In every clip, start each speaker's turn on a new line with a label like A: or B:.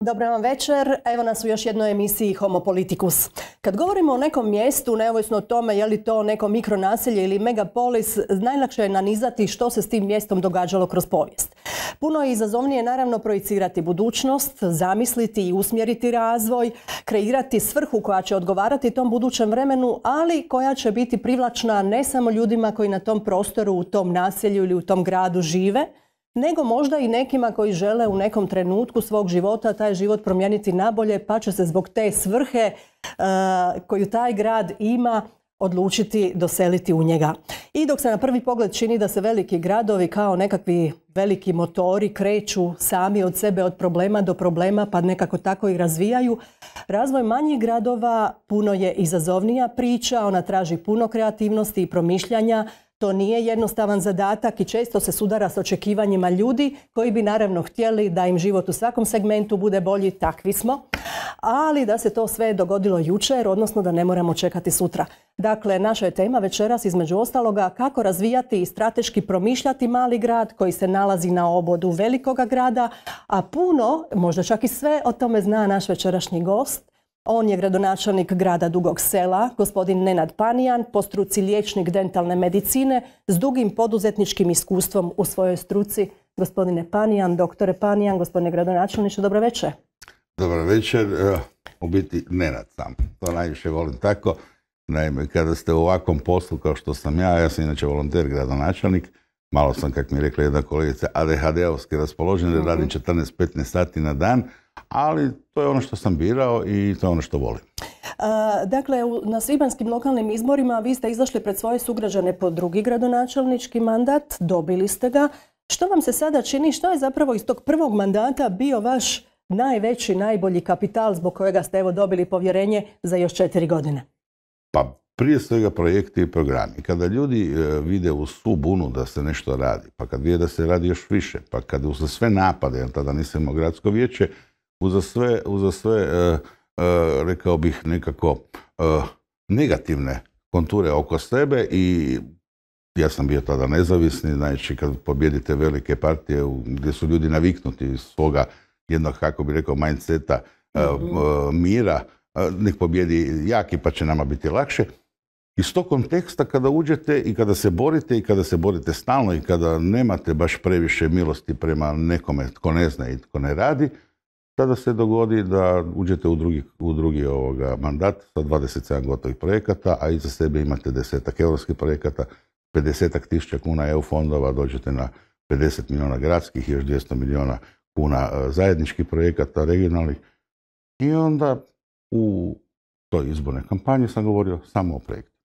A: Dobar vam večer, evo nas u još jednoj emisiji Homo Politicus. Kad govorimo o nekom mjestu, neovisno o tome je li to neko mikronaselje ili megapolis, najlakše je nanizati što se s tim mjestom događalo kroz povijest. Puno je izazovnije naravno projicirati budućnost, zamisliti i usmjeriti razvoj, kreirati svrhu koja će odgovarati tom budućem vremenu, ali koja će biti privlačna ne samo ljudima koji na tom prostoru, u tom naselju ili u tom gradu žive, nego možda i nekima koji žele u nekom trenutku svog života taj život promijeniti nabolje, pa će se zbog te svrhe koju taj grad ima odlučiti doseliti u njega. I dok se na prvi pogled čini da se veliki gradovi kao nekakvi veliki motori kreću sami od sebe od problema do problema pa nekako tako i razvijaju, razvoj manjih gradova puno je izazovnija priča, ona traži puno kreativnosti i promišljanja. To nije jednostavan zadatak i često se sudara s očekivanjima ljudi koji bi naravno htjeli da im život u svakom segmentu bude bolji, takvi smo, ali da se to sve dogodilo jučer, odnosno da ne moramo čekati sutra. Dakle, naša je tema večeras između ostaloga kako razvijati i strateški promišljati mali grad koji se nalazi na obodu velikoga grada, a puno, možda čak i sve, o tome zna naš večerašnji gost. On je gradonačelnik grada Dugog Sela, gospodin Nenad Panijan, po struci liječnik dentalne medicine s dugim poduzetničkim iskustvom u svojoj struci. Gospodine Panijan, doktore Panijan, gospodine gradonačelniče, dobro večer.
B: Dobro večer, u biti Nenad sam, to najviše volim tako. Naime, kada ste u ovakvom poslu kao što sam ja sam inače volonter gradonačelnik, malo sam, kako mi je rekla jedna kolegica, ADHD-ovski raspoložen, jer radim 14-15 sati na dan, ali to je ono što sam birao i to je ono što volim.
A: Dakle, na svibanjskim lokalnim izborima vi ste izašli pred svoje sugrađane po drugi gradonačelnički mandat, dobili ste ga. Što vam se sada čini, što je zapravo iz tog prvog mandata bio vaš najveći, najbolji kapital zbog kojega ste evo dobili povjerenje za još 4 godine?
B: Pa prije svega projekti i programi. Kada ljudi vide u svu bunu da se nešto radi, pa kad vide da se radi još više, pa kad uza sve napade, jer tada nisam imao gradsko vijeće, uza sve rekao bih nekako negativne konture oko sebe i ja sam bio tada nezavisni, znači kad pobjedite velike partije gdje su ljudi naviknuti iz svoga jednog, kako bi rekao, mindseta mira, nek pobjedi jaki pa će nama biti lakše. Iz tog konteksta kada uđete i kada se borite stalno i kada nemate baš previše milosti prema nekome tko ne zna i tko ne radi, tada se dogodi da uđete u drugi mandat sa 27 gotovih projekata, a iza sebe imate 10-ak europskih projekata, 50-ak tisuća kuna EU fondova, dođete na 50 milijuna gradskih i još 200 milijuna kuna zajedničkih projekata, regionalnih. I onda u toj izbornoj kampanji sam govorio samo o projektu.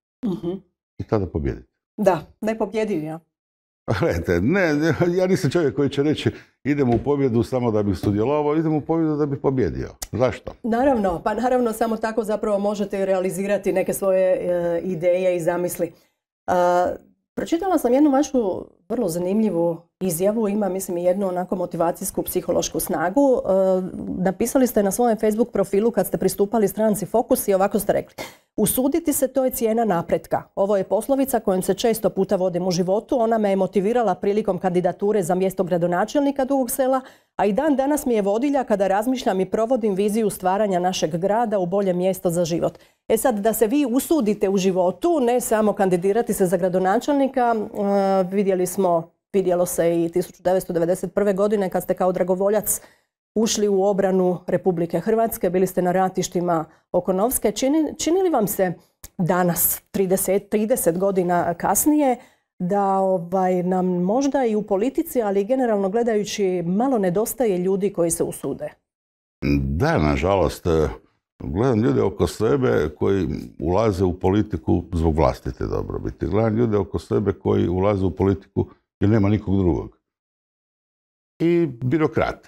B: I tada pobjedite.
A: Da, ne pobjedio ja.
B: Gledajte, ja nisam čovjek koji će reći idem u pobjedu samo da bih sudjelovao, idem u pobjedu da bih pobjedio. Zašto?
A: Naravno, samo tako zapravo možete realizirati neke svoje ideje i zamisli. Pročitala sam jednu vašu vrlo zanimljivu izjavu, ima mislim i jednu onako motivacijsku psihološku snagu. Napisali ste na svojem Facebook profilu kad ste pristupali stranci Fokus i ovako ste rekli: usuditi se, to je cijena napretka. Ovo je poslovica kojom se često puta vodim u životu. Ona me je motivirala prilikom kandidature za mjesto gradonačelnika Dugog Sela, a i dan danas mi je vodilja kada razmišljam i provodim viziju stvaranja našeg grada u bolje mjesto za život. E sad, da se vi usudite u životu, ne samo kandidirati se za gradonačelnika, vidjelo se i 1991. godine kad ste kao dragovoljac ušli u obranu Republike Hrvatske, bili ste na ratištima oko Novske. Čini li vam se danas, 30 godina kasnije, da nam možda i u politici, ali generalno gledajući, malo nedostaje ljudi koji se usude?
B: Da, nažalost, gledam ljude oko sebe koji ulaze u politiku zbog vlastite dobrobiti. Gledam ljude oko sebe koji ulaze u politiku jer nema nikog drugog. I birokrata.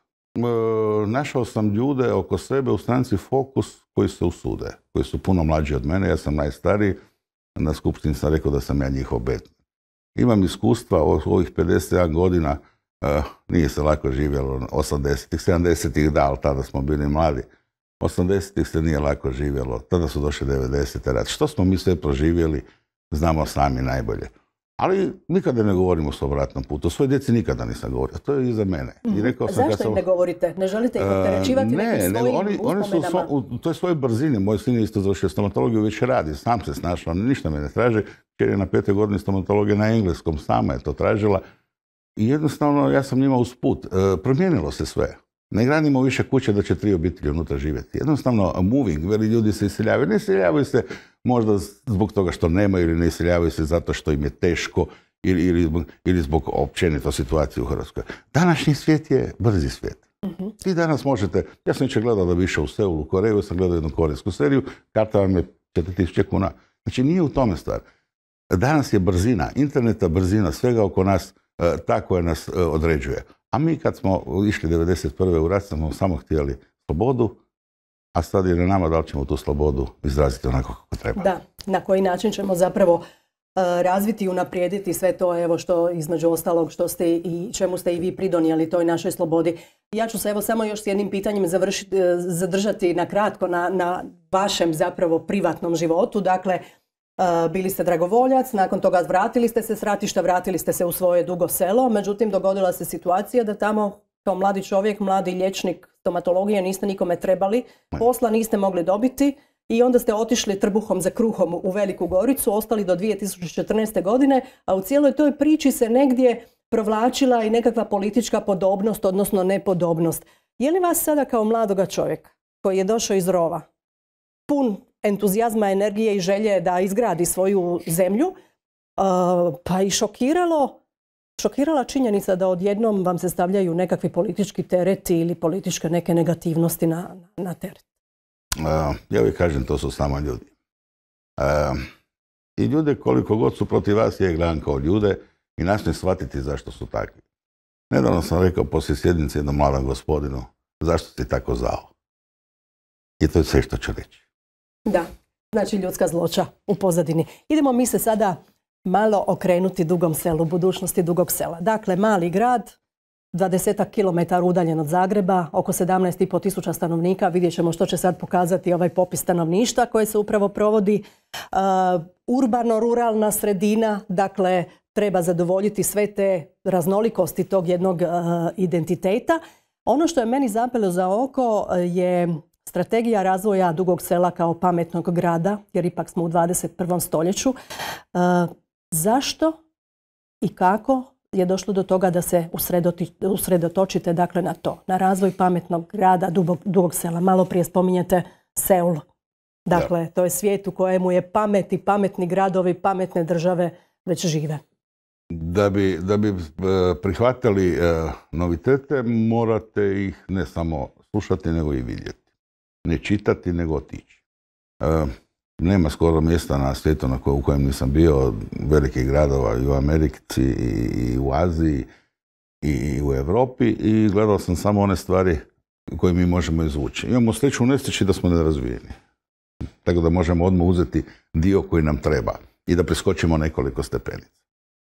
B: Našao sam ljude oko sebe u stranci Fokus koji se usude, koji su puno mlađi od mene, ja sam najstariji, na skupštini sam rekao da sam ja njihov betnik. Imam iskustva u ovih 51 godina, nije se lako živjelo 80-ih, 70-ih da, ali tada smo bili mladi. 80-ih se nije lako živjelo, tada su došli 90-te rat. Što smo mi sve proživjeli, znamo sami najbolje. Ali nikada ne govorim o svom ratnom putu. O svojoj djeci nikada nisam govorio. To je iza mene. I rekao sam,
A: zašto im ne govorite? Ne želite ih opterećivati nekim svojim uspomenama?
B: U toj svojoj brzini. Moj sin je isto završio stomatologiju, već radi. Sam se snašao. Ništa me ne traži. Jer je na 5. godini stomatologije na engleskom. Sama je to tražila. I jednostavno, ja sam njima usput. Promijenilo se sve. Ne gradimo više kuće da će 3 obitelji unutra živjeti. Jednostavno, moving, veli ljudi se iseljavaju. Ne iseljavaju se možda zbog toga što nemaju ili ne iseljavaju se zato što im je teško ili zbog općenito situacije u Hrvatskoj. Današnji svijet je brzi svijet. Vi danas možete, ja sam jučer gledao da bi išao u Seul, u Koreju, sam gledao jednu korejsku seriju, karta vam je 4.000 kuna. Znači nije u tome stvar. Danas je brzina, interneta brzina, svega oko nas, ta koja nas određuje. A mi kad smo išli 1991. u rat, smo samo htjeli slobodu, a sad je na nama da li ćemo tu slobodu izraziti onako kako treba.
A: Da, na koji način ćemo zapravo razviti i unaprijediti sve to, evo što između ostalog što ste i čemu ste i vi pridonijeli toj našoj slobodi. Ja ću se evo samo još s jednim pitanjem zadržati na kratko na vašem zapravo privatnom životu. Dakle, bili ste dragovoljac, nakon toga vratili ste se s ratišta, vratili ste se u svoje Dugo Selo, međutim dogodila se situacija da tamo kao mladi čovjek, mladi liječnik stomatologije niste nikome trebali, posla niste mogli dobiti i onda ste otišli trbuhom za kruhom u Veliku Goricu, ostali do 2014. godine, a u cijeloj toj priči se negdje provlačila i nekakva politička podobnost, odnosno nepodobnost. Je li vas sada kao mladoga čovjeka koji je došao iz rova, pun entuzijazma, energije i želje da izgradi svoju zemlju, pa i šokirala činjenica da odjednom vam se stavljaju nekakvi politički tereti ili političke neke negativnosti na teret?
B: Ja uvijek kažem, to su samo ljudi. I ljude koliko god su protiv vas, ja ih gledam kao ljude i nastojim shvatiti zašto su takvi. Nedavno sam rekao poslije sjednice jednom mladom gospodinu, zašto si tako zao? I to je sve što ću reći.
A: Da, znači ljudska zloća u pozadini. Idemo mi se sada malo okrenuti Dugom Selu, budućnosti Dugog Sela. Dakle, mali grad, 20 kilometara udaljen od Zagreba, oko 17,5 tisuća stanovnika. Vidjet ćemo što će sad pokazati ovaj popis stanovništva koje se upravo provodi. Urbano-ruralna sredina, dakle, treba zadovoljiti sve te raznolikosti tog jednog identiteta. Ono što je meni zapelo za oko je strategija razvoja Dugog Sela kao pametnog grada, jer ipak smo u 21. stoljeću. Zašto i kako je došlo do toga da se usredotočite dakle na to, na razvoj pametnog grada Dugog Sela? Malo prije spominjete Seul. Dakle, to je svijet u kojemu je pamet i pametni gradovi, pametne države već žive.
B: Da bi prihvatili novitete, morate ih ne samo slušati, nego i vidjeti. Ne čitati, nego otići. Nema skoro mjesta na svijetu u kojem nisam bio, velikih gradova i u Americi i u Aziji i u Europi, i gledao sam samo one stvari koje mi možemo izvući. Imamo sreću u nesreći da smo nerazvijeni. Tako da možemo odmah uzeti dio koji nam treba i da preskočimo nekoliko stepenica.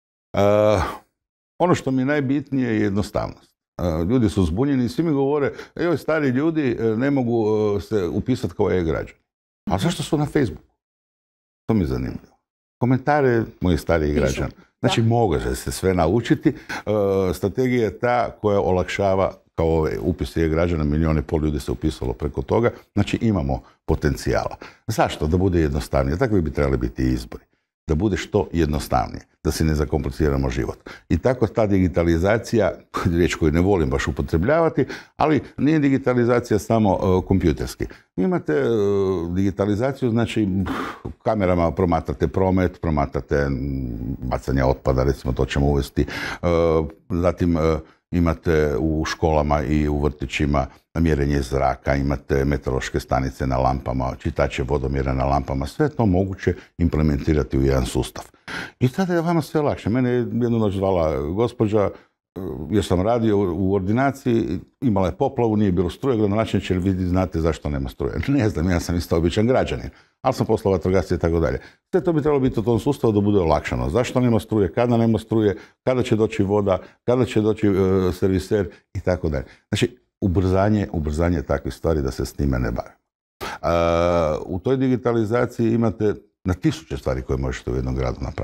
B: Ono što mi je najbitnije je jednostavnost. Ljudi su zbunjeni i svi mi govore, joj, stari ljudi ne mogu se upisati kao e-građani. A zašto su na Facebooku? To mi je zanimljivo. Komentare mojih starijih građana. Znači, može se sve naučiti. Strategija je ta koja olakšava, kao ove upisi e-građana, 1,5 milijuna ljudi se upisalo preko toga. Znači, imamo potencijala. Zašto? Da bude jednostavnije. Takvi bi trebali biti i izbori. Da bude što jednostavnije, da si ne zakompliciramo život. I tako ta digitalizacija, riječ koju ne volim baš upotrebljavati, ali nije digitalizacija samo kompjuterski. Imate digitalizaciju, znači kamerama promatrate promet, promatrate bacanje otpada, recimo to ćemo uvesti. Zatim imate u školama i u vrtićima mjerenje zraka, imate meteorološke stanice na lampama, čitače vodomjera na lampama, sve to moguće implementirati u jedan sustav. I tada je vama sve lakše. Mene je jednu noć zvala gospođa, jer sam radio u ordinaciji, imala je poplavu, nije bilo struje, gradonačelniče, jer vi znate zašto nema struje. Ne znam, ja sam isto običan građanin, ali sam poslao vatrogasce i tako dalje. Sve to bi trebalo biti u tom sustavu da bude olakšano. Zašto nema struje, kada nema struje, kada će doći voda, kada će doći serviser i tako dalje. Znači, ubrzanje takvih stvari da se s time ne bave. U toj digitalizaciji imate na 1000 stvari koje možete u jednom gradu napraviti.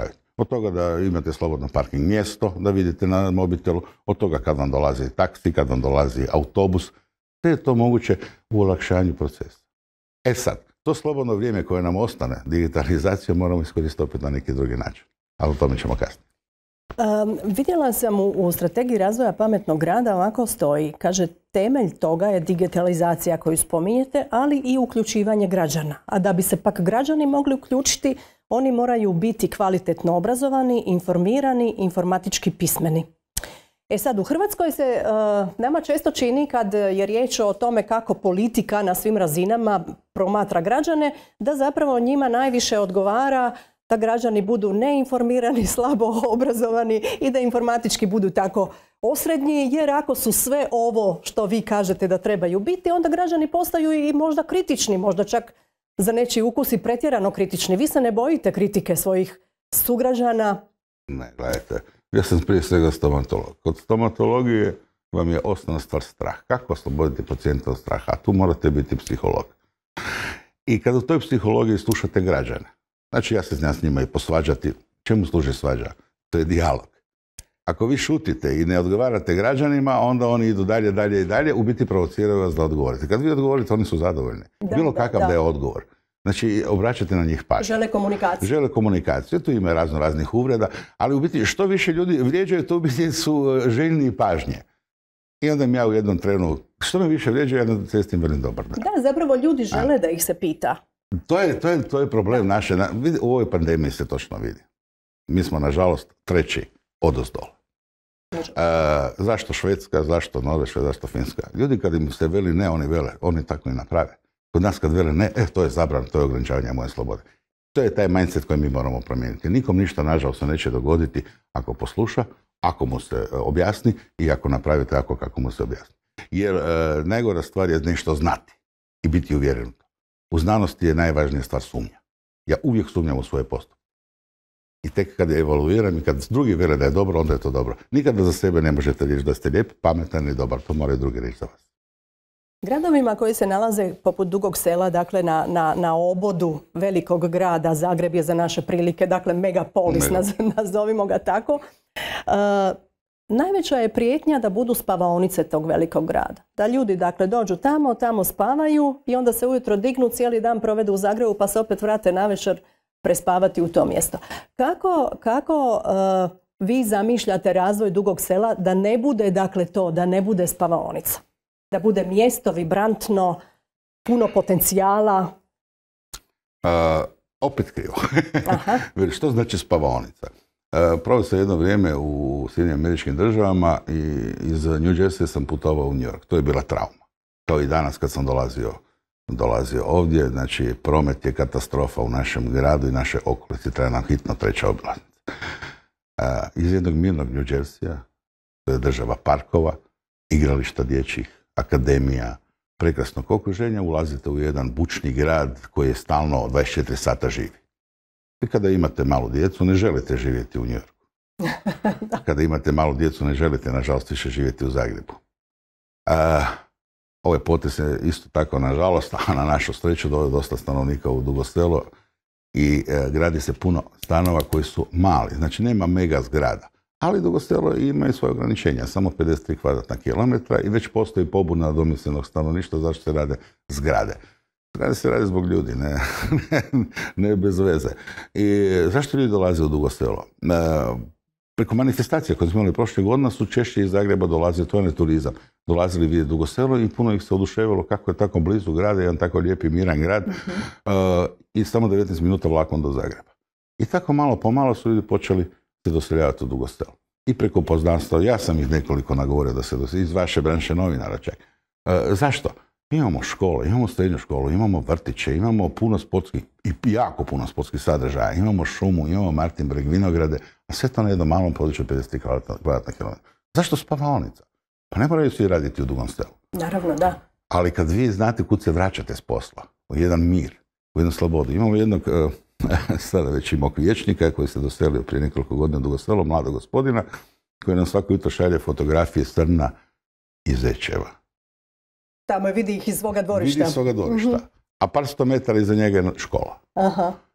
B: Od toga da imate slobodno parking mjesto, da vidite na mobitelu, od toga kad vam dolazi taksi, kad vam dolazi autobus, sve je to moguće u olakšanju procesa. E sad, to slobodno vrijeme koje nam ostane, digitalizaciju moramo iskoristiti opet na neki drugi način. Ali o tome ćemo kasnije.
A: Vidjela sam u strategiji razvoja pametnog grada ovako stoji. Kaže, temelj toga je digitalizacija koju spominjete, ali i uključivanje građana. A da bi se pak građani mogli uključiti, oni moraju biti kvalitetno obrazovani, informirani, informatički pismeni. E sad, u Hrvatskoj se nama često čini kad je riječ o tome kako politika na svim razinama promatra građane, da zapravo njima najviše odgovara da građani budu neinformirani, slabo obrazovani i da informatički budu tako osrednji, jer ako su sve ovo što vi kažete da trebaju biti, onda građani postaju i možda kritični, možda čak za nečiji ukus i pretjerano kritični. Vi se ne bojite kritike svojih sugrađana?
B: Ne, gledajte, ja sam prije svega stomatolog. Kod stomatologije vam je osnovna stvar strah. Kako osloboditi pacijenta od straha? A tu morate biti psiholog. I kada u toj psihologiji slušate građane, znači ja se znam s njima i posvađati. Čemu služi svađa? To je dijalog. Ako vi šutite i ne odgovarate građanima, onda oni idu dalje, dalje i dalje, u biti provociraju vas da odgovorite. Kad vi odgovorite, oni su zadovoljni. Bilo kakav da je odgovor. Znači, obraćate na njih pažnju.
A: Žele komunikaciju.
B: Žele komunikaciju. Tu ima raznih uvreda, ali u biti što više ljudi vrijeđaju, to u biti su željni pažnje. I onda im ja u jednom trenu, što me više vrijeđaju, ja na cesti velim dobar dan.
A: Da, zapravo ljudi žele da ih se pita.
B: To je problem naše. U ovoj pandemiji se točno vidi. Mi smo, nažalost, treći odozdola. Zašto Švedska, zašto Norveška, zašto Finska? Ljudi kad im se veli ne, oni vele, oni tako i naprave. Kod nas kad vele ne, to je zabrana, to je ograničavanje moje slobode. To je taj mindset koji mi moramo promijeniti. Nikom ništa, nažalost, se neće dogoditi ako posluša, ako mu se objasni i ako napravi tako kako mu se objasni. Jer najgora stvar je nešto znati i biti uvjeren u to. U znanosti je najvažnija stvar sumnja. Ja uvijek sumnjam u svoje postupke. I tek kad je evaluiram i kad drugi vele da je dobro, onda je to dobro. Nikada za sebe ne možete reći da ste lijep, pametan i dobar. To moraju drugi reći za vas.
A: Gradovima koji se nalaze poput Dugog Sela, dakle na obodu velikog grada, Zagreb je za naše prilike, dakle megapolis, nazovimo ga tako, najveća je prijetnja da budu spavaonice tog velikog grada. Da ljudi dakle dođu tamo spavaju i onda se ujutro dignu, cijeli dan provedu u Zagrebu pa se opet vrate navečer prespavati u to mjesto. Kako vi zamišljate razvoj Dugog Sela da ne bude dakle to, da ne bude spavaonica? Da bude mjesto vibrantno, puno potencijala?
B: Opet krivo. Što znači spavaonica? Proveo sam jedno vrijeme u Sjedinjenim Američkim Državama i iz New Jersey sam putovao u New York. To je bila trauma. Kao i danas kad sam dolazio ovdje, znači promet je katastrofa u našem gradu i naše okolici. Treba nam hitno treća obilaznica. Iz jednog mirnog New Jerseya, to je država parkova, igrališta dječjih, akademija, prekrasnog okruženja, ulazite u jedan bučni grad koji je stalno 24 sata živi. I kada imate malu djecu, ne želite živjeti u New Yorku. Kada imate malu djecu, ne želite, nažalost, više živjeti u Zagrebu. Ovaj potez je isto tako, nažalost, a na našu sreću doveo dosta stanovnika u Dugo Selo i gradi se puno stanova koji su mali. Znači, nema mega zgrada. Ali Dugo Selo ima i svoje ograničenja, samo 53 kvadratna kilometra i već postoji pobuna domicilnog stanovništva zašto se rade zgrade. Zgrade se rade zbog ljudi, ne bez veze. I zašto ljudi dolaze u Dugo Selo? Preko manifestacija koje smo imali prošle godine su češće iz Zagreba dolazili, to je turizam, dolazili vidjeti Dugo Selo i puno ih se oduševilo kako je tako blizu grada, jedan tako lijepi miran grad i samo 19 minuta vlakom do Zagreba. I tako malo po malo su ljudi počeli se doseljavati u Dugo Selo. I preko poznanstva, ja sam ih nekoliko nagovorio da se doseljavaju, iz vaše branše novinara čak. Zašto? Imamo škole, imamo srednju školu, imamo vrtiće, imamo puno sportskih i jako puno sportskih sadržaja, imamo šumu, imamo Martinbreg, vinograde, a sve to na jednom malom području 53 kvadratna kilometra. Zašto spavaonica? Pa ne moraju svi raditi u Dugom Selu.
A: Naravno, da.
B: Ali kad vi znate kud se vraćate s posla, u jedan mir, u jednu slobodu. Imamo jednog, sada već imog vijećnika koji se doselio prije nekoliko godina u Dugo Selo, mladog gospodina, koji nam svako jutro šalje fotografije srna i zečeva.
A: Tamo je vidi ih iz svoga dvorišta.
B: Vidi iz svoga dvorišta. A par sto metara iza njega je škola.
A: Aha.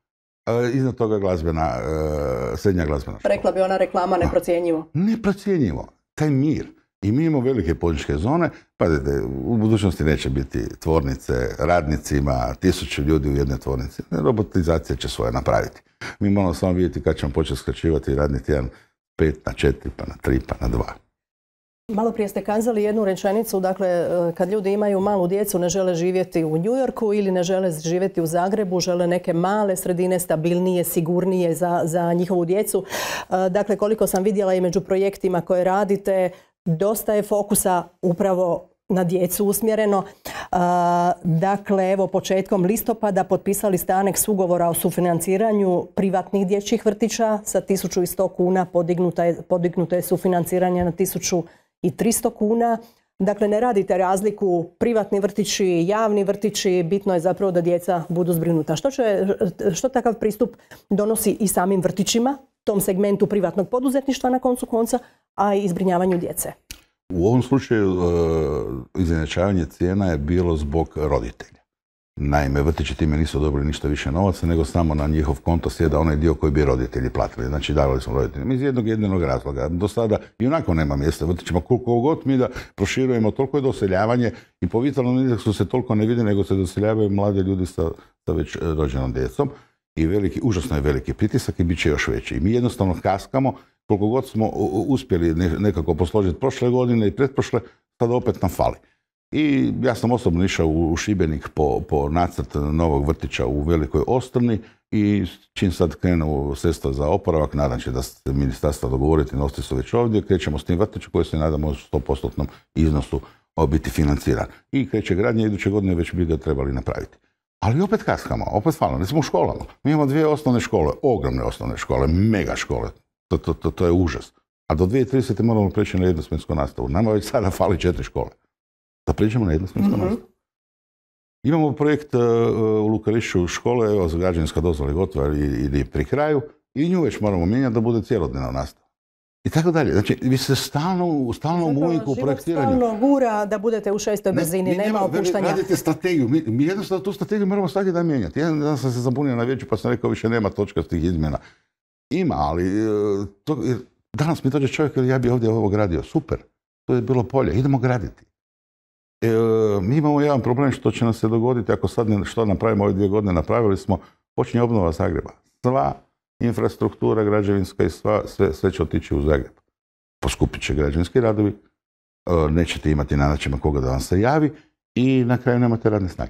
B: Iznad toga srednja glazbena škola.
A: Rekla bi ona reklama neprocjenjivo.
B: Neprocjenjivo. Taj mir. I mi imamo velike poduzetničke zone. Pazite, u budućnosti neće biti tvornice radnicima, 1000 ljudi u jednoj tvornici. Robotizacija će svoje napraviti. Mi moramo samo vidjeti kad ćemo početi skraćivati radni tjedan 5 na 4, pa na 3, pa na 2.
A: Malo prije ste kazali jednu rečenicu, dakle, kad ljudi imaju malu djecu, ne žele živjeti u New Yorku ili ne žele živjeti u Zagrebu, žele neke male sredine, stabilnije, sigurnije za njihovu djecu. Dakle, koliko sam vidjela i među projektima koje radite, dosta je fokusa upravo na djecu usmjereno. Dakle, evo, početkom listopada potpisali ste aneks ugovora o sufinanciranju privatnih dječjih vrtića sa 1100 kuna, podignuto je sufinanciranje na 1300 kuna. Dakle, ne radite razliku privatni vrtići, javni vrtići, bitno je zapravo da djeca budu zbrinuta. Što takav pristup donosi i samim vrtićima, tom segmentu privatnog poduzetništva na koncu konca, a i zbrinjavanju djece?
B: U ovom slučaju izjednačavanje cijena je bilo zbog roditelja. Naime, vrtići time nisu dobili ništa više novaca, nego samo na njihov konto sjeda onaj dio koji bi roditelji platili. Znači, davali smo roditeljima iz jednog razloga. Do sada i onako nema mjesta vrtićima. Koliko god mi da proširujemo, toliko je doseljavanje i po vitalnom indeksu se toliko ne vidi, nego se doseljavaju mladi ljudi sa već rođenom djecom. I užasno je veliki pritisak i bit će još veći. I mi jednostavno kaskamo. Koliko god smo uspjeli nekako posložiti prošle godine i pretprošle, sad opet nam fali. I ja sam osobno išao u Šibenik po nacrt novog vrtića u Velikoj Ostrni i čim sad krenu sredstva za oporavak, nadam se da se ministarstva dogovoriti, novci su već ovdje, krećemo s tim vrtićem koji se nadamo u 100% iznosu biti financiran. I kreće gradnja, iduće godine već bi ga trebali napraviti. Ali opet kaskamo, opet falimo, recimo u školama. Mi imamo 2 osnovne škole, ogromne osnovne škole, mega škole. To je užas. A do 2030. moramo preći na jednosmjensku nastavu. Nama već sada fali 4 škole. Da pređemo na jednosmjensku nastavu. Imamo projekt u Lukarišću škole, evo, za građevinska dozvola je gotova ili pri kraju, i nju već moramo mijenjati da bude cjelodnevna nastava. I tako dalje. Znači, vi ste stalno u uvijek u projektiranju.
A: Stalno gura da budete u 6. brzini, nema opuštanja.
B: Radite strategiju. Mi jednostavno tu strategiju moramo svaki dan mijenjati. Jedan dan sam se zabunio na vijeću pa sam rekao više nema točkastih izmjena. Ima, ali danas mi dođe čovjek ja bi ovdje ovo gradio. Super, to je bilo polje, idemo graditi. Mi imamo jedan problem što će nam se dogoditi ako sad što napravimo ove 2 godine, napravili smo, počinje obnova Zagreba. Sva infrastruktura građevinska i sve će otići u Zagreb. Poskupit će građevinski radovi, nećete imati na način koga da vam se javi i na kraju nemate radne snage.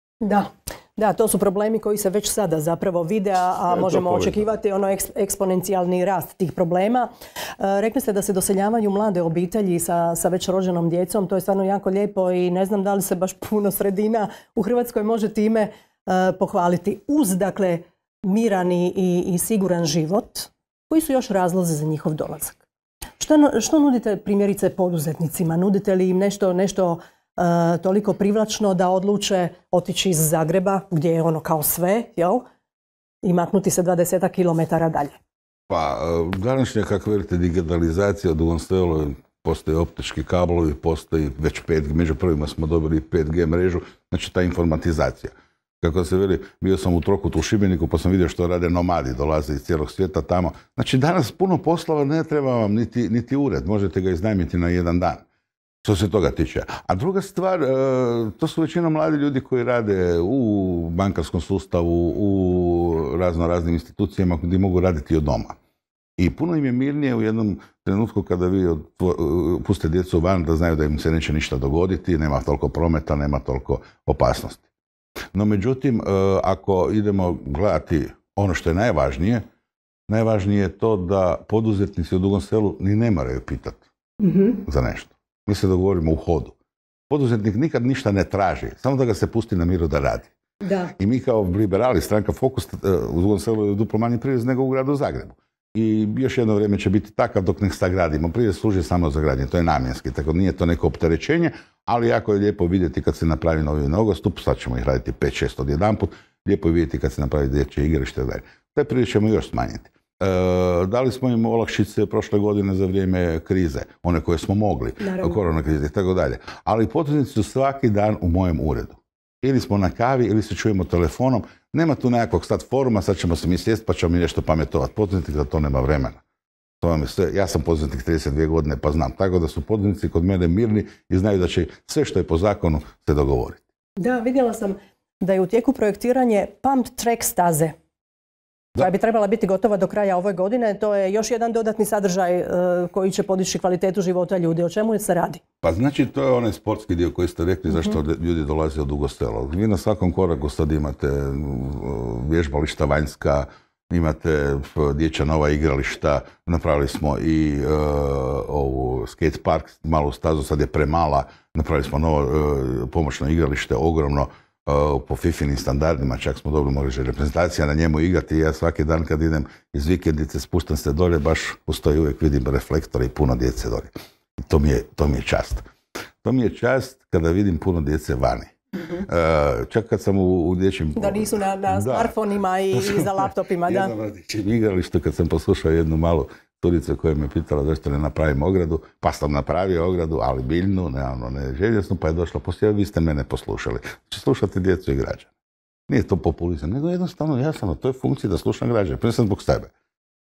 A: Da, to su problemi koji se već sada zapravo vide, a možemo očekivati ono eksponencijalni rast tih problema. Rekli ste da se doseljavaju mlade obitelji sa već rođenom djecom, to je stvarno jako lijepo i ne znam da li se baš puno sredina u Hrvatskoj može time pohvaliti. Uz, dakle, miran i siguran život, koji su još razlozi za njihov dolazak? Što nudite primjerice poduzetnicima? Nudite li im nešto toliko privlačno da odluče otići iz Zagreba, gdje je ono kao sve, jel? I maknuti se 20 kilometara dalje?
B: Pa, današnja, kako velite, digitalizacija u Dugom Selu, postoje optički kablovi, postoji već 5G, među prvima smo dobili 5G mrežu, znači ta informatizacija. Kako se veli, bio sam u Trokutu u Šibeniku pa sam vidio što rade nomadi, dolaze iz cijelog svijeta tamo. Znači danas puno poslova ne treba vam niti ured, možete ga iznajmiti na 1 dan. Što se toga tiče. A druga stvar, to su većinom mladi ljudi koji rade u bankarskom sustavu, u raznim institucijama gdje mogu raditi od doma. I puno im je mirnije u jednom trenutku kada vi puste djecu van da znaju da im se neće ništa dogoditi, nema toliko prometa, nema toliko opasnosti. No međutim, ako idemo gledati ono što je najvažnije je to da poduzetnici u Dugom Selu ni ne moraju pitati za nešto. Mi se dogovorimo u hodu. Poduzetnik nikad ništa ne traži, samo da ga se pusti na miru da radi.
A: Da.
B: I mi kao liberali, stranka Fokus, u Dugom Selu je duplo manji prirez nego u gradu Zagrebu. I još jedno vrijeme će biti takav dok ne sagradimo. Prirez služi samo za gradnje, to je namjenski, tako nije to neko opterećenje, ali jako je lijepo vidjeti kad se napravi novi nogostup, sad ćemo ih raditi 5-6 odjedanput, lijepo je vidjeti kad se napravi dječje igralište. Taj prirez ćemo još smanjiti. Dali smo im olakšice prošle godine za vrijeme krize, one koje smo mogli, korona krize i tako dalje. Ali poduzetnici su svaki dan u mojem uredu. ili smo na kavi, ili se čujemo telefonom. Nema tu nekakvog sad foruma, sad ćemo se mi sjesti pa ćemo mi nešto pametovati. Poduzetnik za to nema vremena. To vam je sve. Ja sam poduzetnik 32 godine pa znam. Tako da su poduzetnici kod mene mirni i znaju da će sve što je po zakonu se dogovoriti.
A: Da, vidjela sam da je u tijeku projektiranje pump track staze. koja bi trebala biti gotova do kraja ove godine. To je još jedan dodatni sadržaj koji će podići kvalitetu života ljudi. O čemu se radi?
B: Pa znači to je onaj sportski dio koji ste rekli zašto ljudi dolaze od Dugo Selo. Vi na svakom koraku sad imate vježbališta vanjska, imate dječja nova igrališta, napravili smo i ovu skate park, malu stazu, sad je premala, napravili smo novo pomoćno igralište, ogromno, po FIFInim standardima, čak smo dobili može reprezentacija na njemu igrati. Ja svaki dan kad idem iz vikendice spuštam se dolje, baš ustoji uvijek vidim reflektore i puno djece dolje. To mi je čast. To mi je čast kada vidim puno djece vani. Čak kad sam u dječjim...
A: Da nisu na smartfonima i za laptopima, da.
B: Na dječjem igralištu kad sam poslušao jednu malu curicu koja me pitala zašto ne napravim ogradu, pa sam napravio ogradu, ali biljnu, ne željeznu, pa je došla poslije, vi ste mene poslušali. Znači slušate djecu i građane. Nije to populizam, nego jednostavno jasno, to je funkcija da slušam građane, prije sam zbog sebe.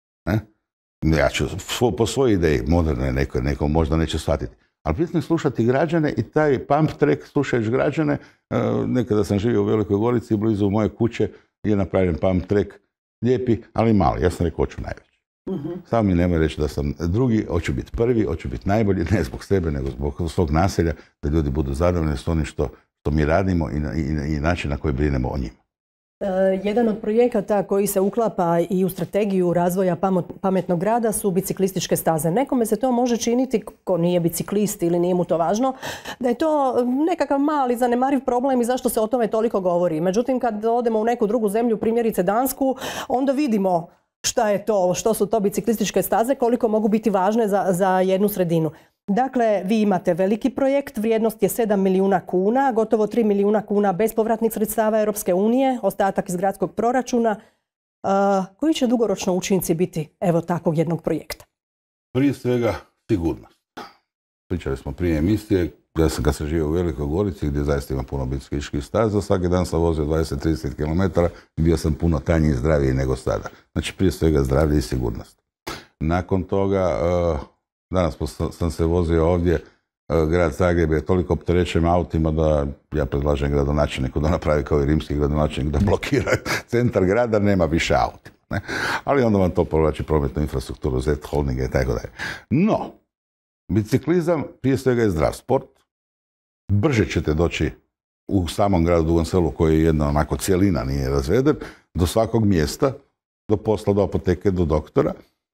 B: Ja ću po svojoj ideji, moderne neko možda neće shvatiti. Ali prije slušati građane i taj pump track slušajući građane, nekada sam živio u Velikoj Gorici, blizu moje kuće je napravljen pump track, lijepi, ali mali. Ja sam rekao, hoću najveći. Samo mi nemoj reći da sam drugi, hoću biti prvi, hoću biti najbolji, ne zbog sebe, nego zbog svog naselja, da ljudi budu zadovoljni s onim što mi radimo i način na koji brinemo o njima.
A: Jedan od projekata koji se uklapa i u strategiju razvoja pametnog grada su biciklističke staze. Nekome se to može činiti, ko nije biciklist ili nije mu to važno, da je to nekakav mali zanemariv problem i zašto se o tome toliko govori. Međutim, kad odemo u neku drugu zemlju, primjerice Dansku, onda vidimo šta je to, što su to biciklističke staze, koliko mogu biti važne za jednu sredinu. Dakle, vi imate veliki projekt, vrijednost je 7 milijuna kuna, gotovo 3 milijuna kuna bespovratnih sredstava Europske unije, ostatak iz gradskog proračuna. Koji će dugoročno učinci biti evo takvog jednog projekta?
B: Prije svega sigurnost. Pričali smo prije emisije, ja sam kad sam živio u Velikoj Gorici gdje zaista ima puno biciklističkih staza, svaki dan sam vozio 20-30 km i bio sam puno tanji i zdraviji nego sada. Znači prije svega zdravlje i sigurnost. Nakon toga, danas sam se vozio ovdje, grad Zagreb je toliko opterećen autima da ja predlažem gradonačelniku da napravi kao i rimski gradonačelnik da blokira centar grada, nema više autima. Ne? Ali onda vam to povlači prometnu infrastrukturu, Z holdinga i tako dalje. No, biciklizam prije svega je zdrav sport. Brže ćete doći u samom gradu Dugom Selu koji je jedna onako cijelina, nije razveden, do svakog mjesta, do posla, do apoteke, do doktora,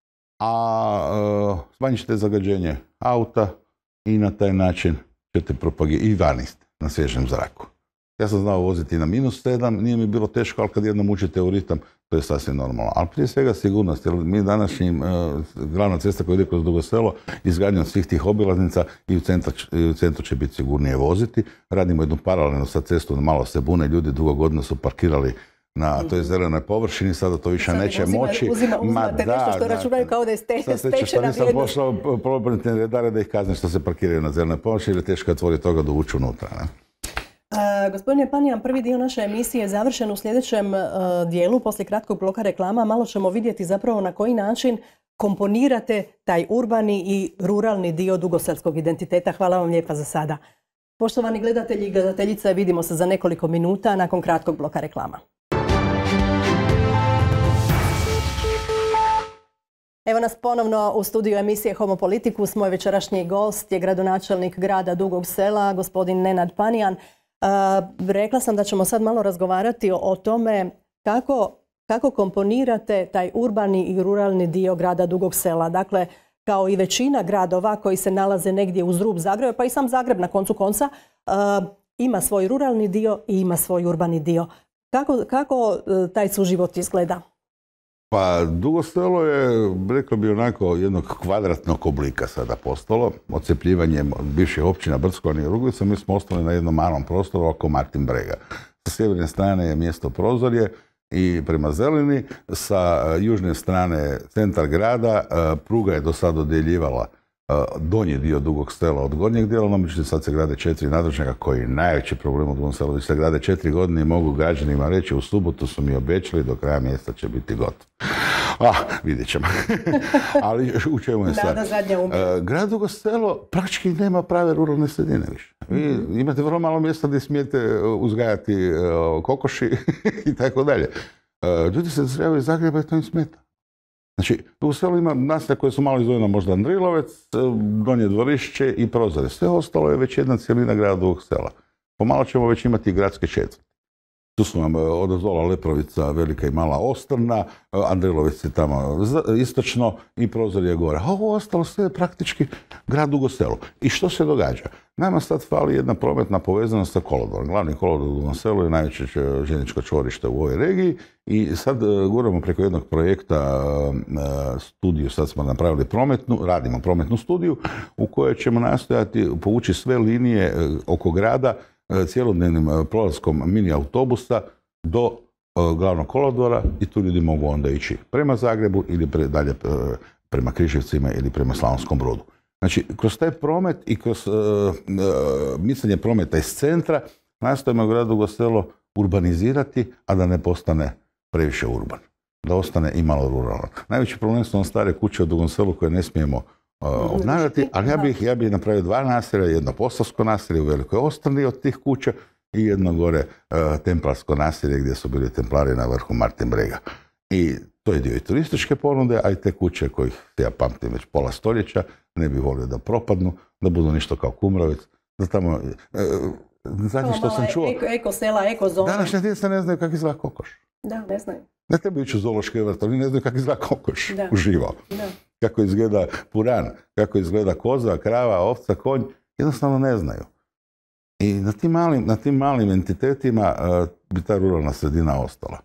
B: a smanjit ćete zagađenje auta i na taj način ćete propagirati i vani ste na svježem zraku. Ja sam znao voziti na -7, nije mi bilo teško, ali kad jednom učite u ritam, to je sasvim normalno. Ali prije svega sigurnost, jer mi današnjim glavna cesta koja ide kroz Dugo Selo, izgradnjom svih tih obilaznica i u centru će biti sigurnije voziti. Radimo jednu paralelnu sa cestu, malo se bune, ljudi dugo godina su parkirali na toj zelenoj površini, sada to više neće moći.
A: Uzimate nešto što računaju kao da je stečena vrijednost.
B: Što nisam pošao probrati redare da ih kazne što se parkiraju na zelenoj površini, jer je teško otvoriti toga da uđu unutra.
A: Gospodine Panijan, prvi dio naše emisije je završen u sljedećem dijelu, poslije kratkog bloka reklama. Malo ćemo vidjeti zapravo na koji način komponirate taj urbani i ruralni dio dugoselskog identiteta. Hvala vam lijepa za sada. Poštovani gledatelji i gledateljice, vidimo se za nekoliko minuta nakon kratkog bloka reklama. Evo nas ponovno u studiju emisije Homo Politicus. Moj večerašnji gost je gradonačelnik grada Dugog Sela, gospodin Nenad Panijan. Rekla sam da ćemo sad malo razgovarati o tome kako komponirate taj urbani i ruralni dio grada Dugog Sela. Dakle, kao i većina gradova koji se nalaze negdje uz rub Zagreba, pa i sam Zagreb na koncu konca, ima svoj ruralni dio i ima svoj urbani dio. Kako taj suživot izgleda?
B: Pa Dugo Selo je, rekao bi onako, jednog kvadratnog oblika sada postalo. Odcepljivanjem bivših općina Brckovani i Rugvica, mi smo ostali na jednom malom prostoru oko Martin Brega. Sa sjeverne strane je mjesto Prozorje i prema Zelini, sa južne strane centar grada, pruga je do sada dodjeljivala donji dio Dugog Sela od gornjeg dijela, no međutim sad se grade 4 nadvožnjaka koji je najveći problem u Dugom Selu. Se grade 4 godine i mogu građanima reći u subotu su mi obećali do kraja mjeseca će biti gotov. Vidjet ćemo. Ali u čemu je stvar? Grad Dugo Selo praktički nema prave ruralne sredine više. Vi imate vrlo malo mjesta gdje smijete uzgajati kokoši i tako dalje. Ljudi se zrejavaju iz Zagreba i to im smeta. Znači, u selu ima naselja koje su malo izdvojeno, možda Andrilovec, Donje Dvorišće i Prozore. Sve ostalo je već jedna cijelina grada Dugog Sela. Pomalo ćemo već imati i gradske četvrti. Tu su nam odozdola Leprovica, Velika i Mala Ostrna, Andrilovec je tamo istočno i Prozor je gore. A ovo ostalo sve je praktički grad Dugo Selo. I što se događa? Nama sad fali jedna prometna povezanost sa kolodorom. Glavni kolodor u Dugom Selu je najveće željezničko čvorište u ovoj regiji i sad guramo preko jednog projekta studiju, sad smo napravili radimo prometnu studiju u kojoj ćemo nastojati povući sve linije oko grada cjelodnevnim prolaskom mini autobusa do glavnog kolodvora i tu ljudi mogu onda ići prema Zagrebu ili dalje prema Križevcima ili prema Slavonskom Brodu. Znači, kroz taj promet i kroz micanje prometa iz centra nastojimo grad Dugo Selo urbanizirati, a da ne postane previše urban. Da ostane i malo ruralno. Najveći problem su stare kuće u Dugom Selu koje ne smijemo obnavljati, ali ja bih napravio 2 naselja, jedno posavsko naselje u Velikoj Ostrani od tih kuća i jedno gore templarsko naselje gdje su bili templari na vrhu Martin Brega. I to je dio i turističke ponude, a i te kuće kojih ja pamtim već pola stoljeća ne bih volio da propadnu, da budu ništa kao Kumrovec, da tamo... Zadnje što sam čuo...
A: Eko sela, eko zone.
B: Današnja djeca ne znaju kako izgleda kokoš.
A: Da, ne znaju.
B: Ne treba ići u zoološki vrt, oni ne znaju kako izgleda kokoš uživo. Kako izgleda puran, kako izgleda koza, krava, ovca, konj, jednostavno ne znaju. I na tim malim entitetima bi ta ruralna sredina ostala.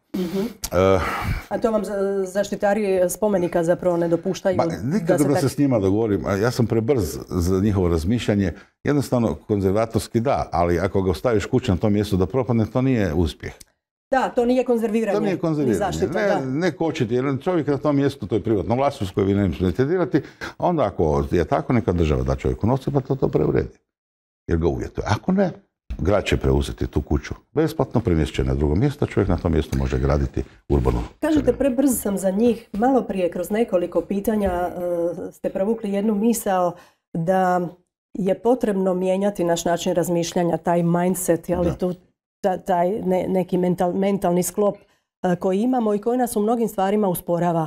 A: A to vam zaštitari spomenika zapravo ne dopuštaju?
B: Nikako da se s njima dogovorim. Ja sam prebrz za njihovo razmišljanje. Jednostavno, konzervatorski da, ali ako ga ostaviš kući na tom mjestu da propadne, to nije uspjeh.
A: Da, to nije konzerviranje.
B: To nije konzerviranje. Ne kočiti, jer čovjek na tom mjestu, to je privatno vlasništvo koje vi ne smijete dirati, onda ako je tako, neka država da čovjeku novce, pa to preuredi. Jer ga uvjetuje. Ako ne, grad će preuzeti tu kuću besplatno, premjesti će na drugo mjesto, čovjek na tom mjestu može graditi urbanu.
A: Kažete, prebrz sam za njih. Malo prije, kroz nekoliko pitanja, ste provukli jednu misao da je potrebno mijenjati naš način razmišljanja, taj mindset, ali tu taj neki mentalni sklop koji imamo i koji nas u mnogim stvarima usporava.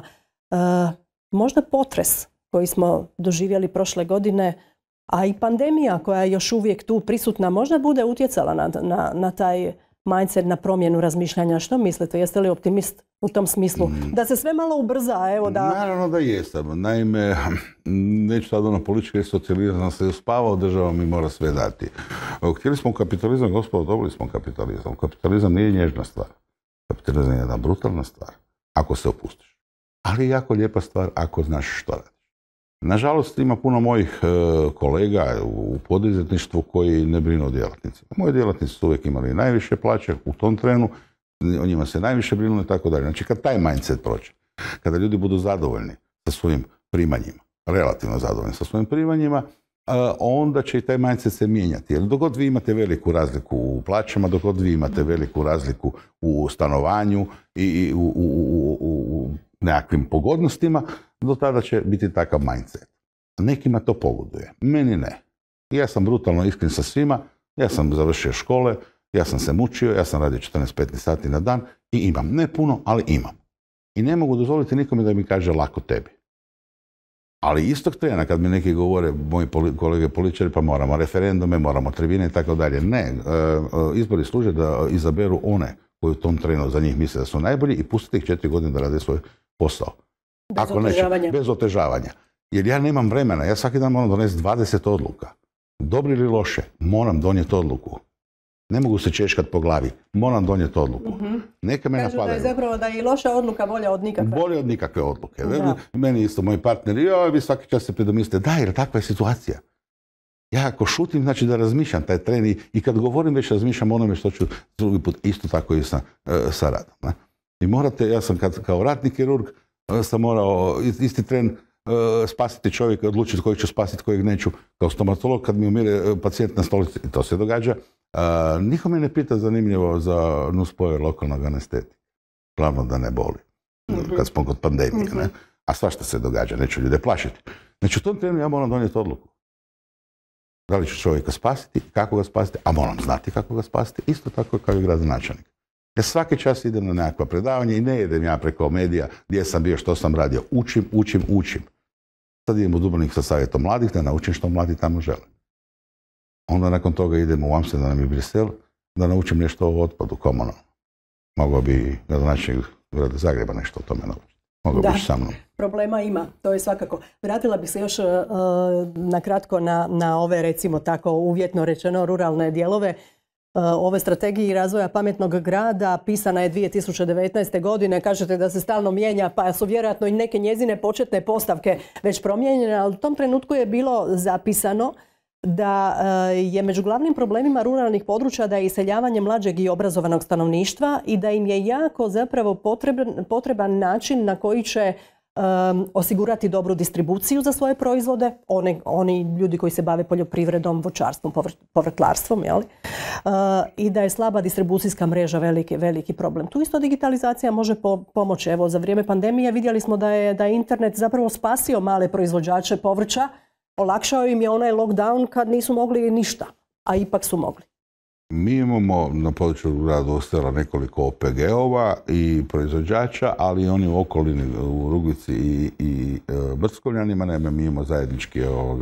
A: Možda potres koji smo doživjeli prošle godine, a i pandemija koja je još uvijek tu prisutna, možda bude utjecala na taj mindset, na promjenu razmišljanja. Što mislite? Jeste li optimist u tom smislu? Da se sve malo ubrza, evo da...
B: Naravno da jesam. Naime, neću sad politički socijalizam se uspavao, država mi mora sve dati. Htjeli smo kapitalizam, gospodo, dobili smo kapitalizam. Kapitalizam nije nježna stvar. Kapitalizam je jedna brutalna stvar, ako se opustiš. Ali je jako lijepa stvar ako znaš što radiš. Nažalost, ima puno mojih kolega u poduzetništvu koji ne brinu o djelatnicima. Moji djelatnici su uvijek imali najviše plaće u tom trenu, o njima se najviše brinulo i tako dalje. Znači, kad taj mindset prođe, kada ljudi budu zadovoljni sa svojim primanjima, relativno zadovoljni sa svojim primanjima, onda će i taj mindset se mijenjati. Jer dok god vi imate veliku razliku u plaćama, dok god vi imate veliku razliku u stanovanju i u nekakvim pogodnostima, do tada će biti takav mindset. Nekima to pogoduje, meni ne. Ja sam brutalno iskren sa svima, ja sam završio škole, ja sam se mučio, ja sam radio 14-15 sati na dan i imam. Ne puno, ali imam. I ne mogu dozvoliti nikome da mi kaže lako tebi. Ali istog trena kad mi neki govore, moji kolege političari, pa moramo referendume, moramo tribine i tako dalje. Ne, izbori služe da izaberu one koji u tom trenu za njih misle da su najbolji i pustite ih 4 godine da rade svoj posao. Bez otežavanja. Jer ja nemam vremena, ja svaki dan moram donesti 20 odluka. Dobri ili loše, moram donijeti odluku. Ne mogu se češkat po glavi, moram donijeti odluku. Neka me napadaju.
A: Kažu da je zapravo da je i loša odluka bolja od nikakve.
B: Bolje od nikakve odluke. Meni isto, moji partneri, vi svaki čas se predomislite, da, jer takva je situacija. Ja ako šutim, znači da razmišljam taj tren i kad govorim već razmišljam onome što ću drugi put, isto tako i sa radom. Ne? I morate, ja sam kao ratni kirurg, sam morao isti tren spasiti čovjeka, odlučiti kojeg ću spasiti, kojeg neću. Kao stomatolog, kad mi umire pacijent na stolici, i to se događa, niko me ne pita zanimljivo za nuspojave lokalnog anestetika. Glavno da ne boli. Kad smo kod pandemije, ne? A svašta se događa, neću ljude plašiti. Znači u tom trenu ja moram donijeti odluku. Da li ću čovjeka spasiti, kako ga spasiti, a moram znati kako ga spasiti, isto tako kao i gradonačelnik. Ja svaki čas idem na nekakva predavanja i ne idem ja preko medija gdje sam bio, što sam radio. Učim. Sad idem u Dubrovnik sa savjetom mladih da naučim što mladi tamo žele. Onda nakon toga idem u Amsterdam i Brisel da naučim nešto o otpadu komunalno. Mogao bi gradonačelnik grada Zagreba nešto o tome naučiti. Mogao bi ići sa mnom.
A: Problema ima, to je svakako. Vratila bih se još na kratko na ove, recimo tako uvjetno rečeno, ruralne dijelove. Ove strategiji razvoja pametnog grada pisana je 2019. godine. Kažete da se stalno mijenja, pa su vjerojatno i neke njezine početne postavke već promijenjene, ali u tom trenutku je bilo zapisano da je među glavnim problemima ruralnih područja da je iseljavanje mlađeg i obrazovanog stanovništva i da im je jako zapravo potreban način na koji će osigurati dobru distribuciju za svoje proizvode, oni ljudi koji se bave poljoprivredom, voćarstvom, povrtlarstvom, jel? I da je slaba distribucijska mreža veliki problem. Tu isto digitalizacija može pomoći. Evo, za vrijeme pandemije vidjeli smo da je internet zapravo spasio male proizvođače povrća, olakšao im je onaj lockdown kad nisu mogli ništa, a ipak su mogli.
B: Mi imamo na području grada Ostela nekoliko OPG-ova i proizvođača, ali oni u okolini, u Rugvici i Brckovljanima, naime mi imamo zajednički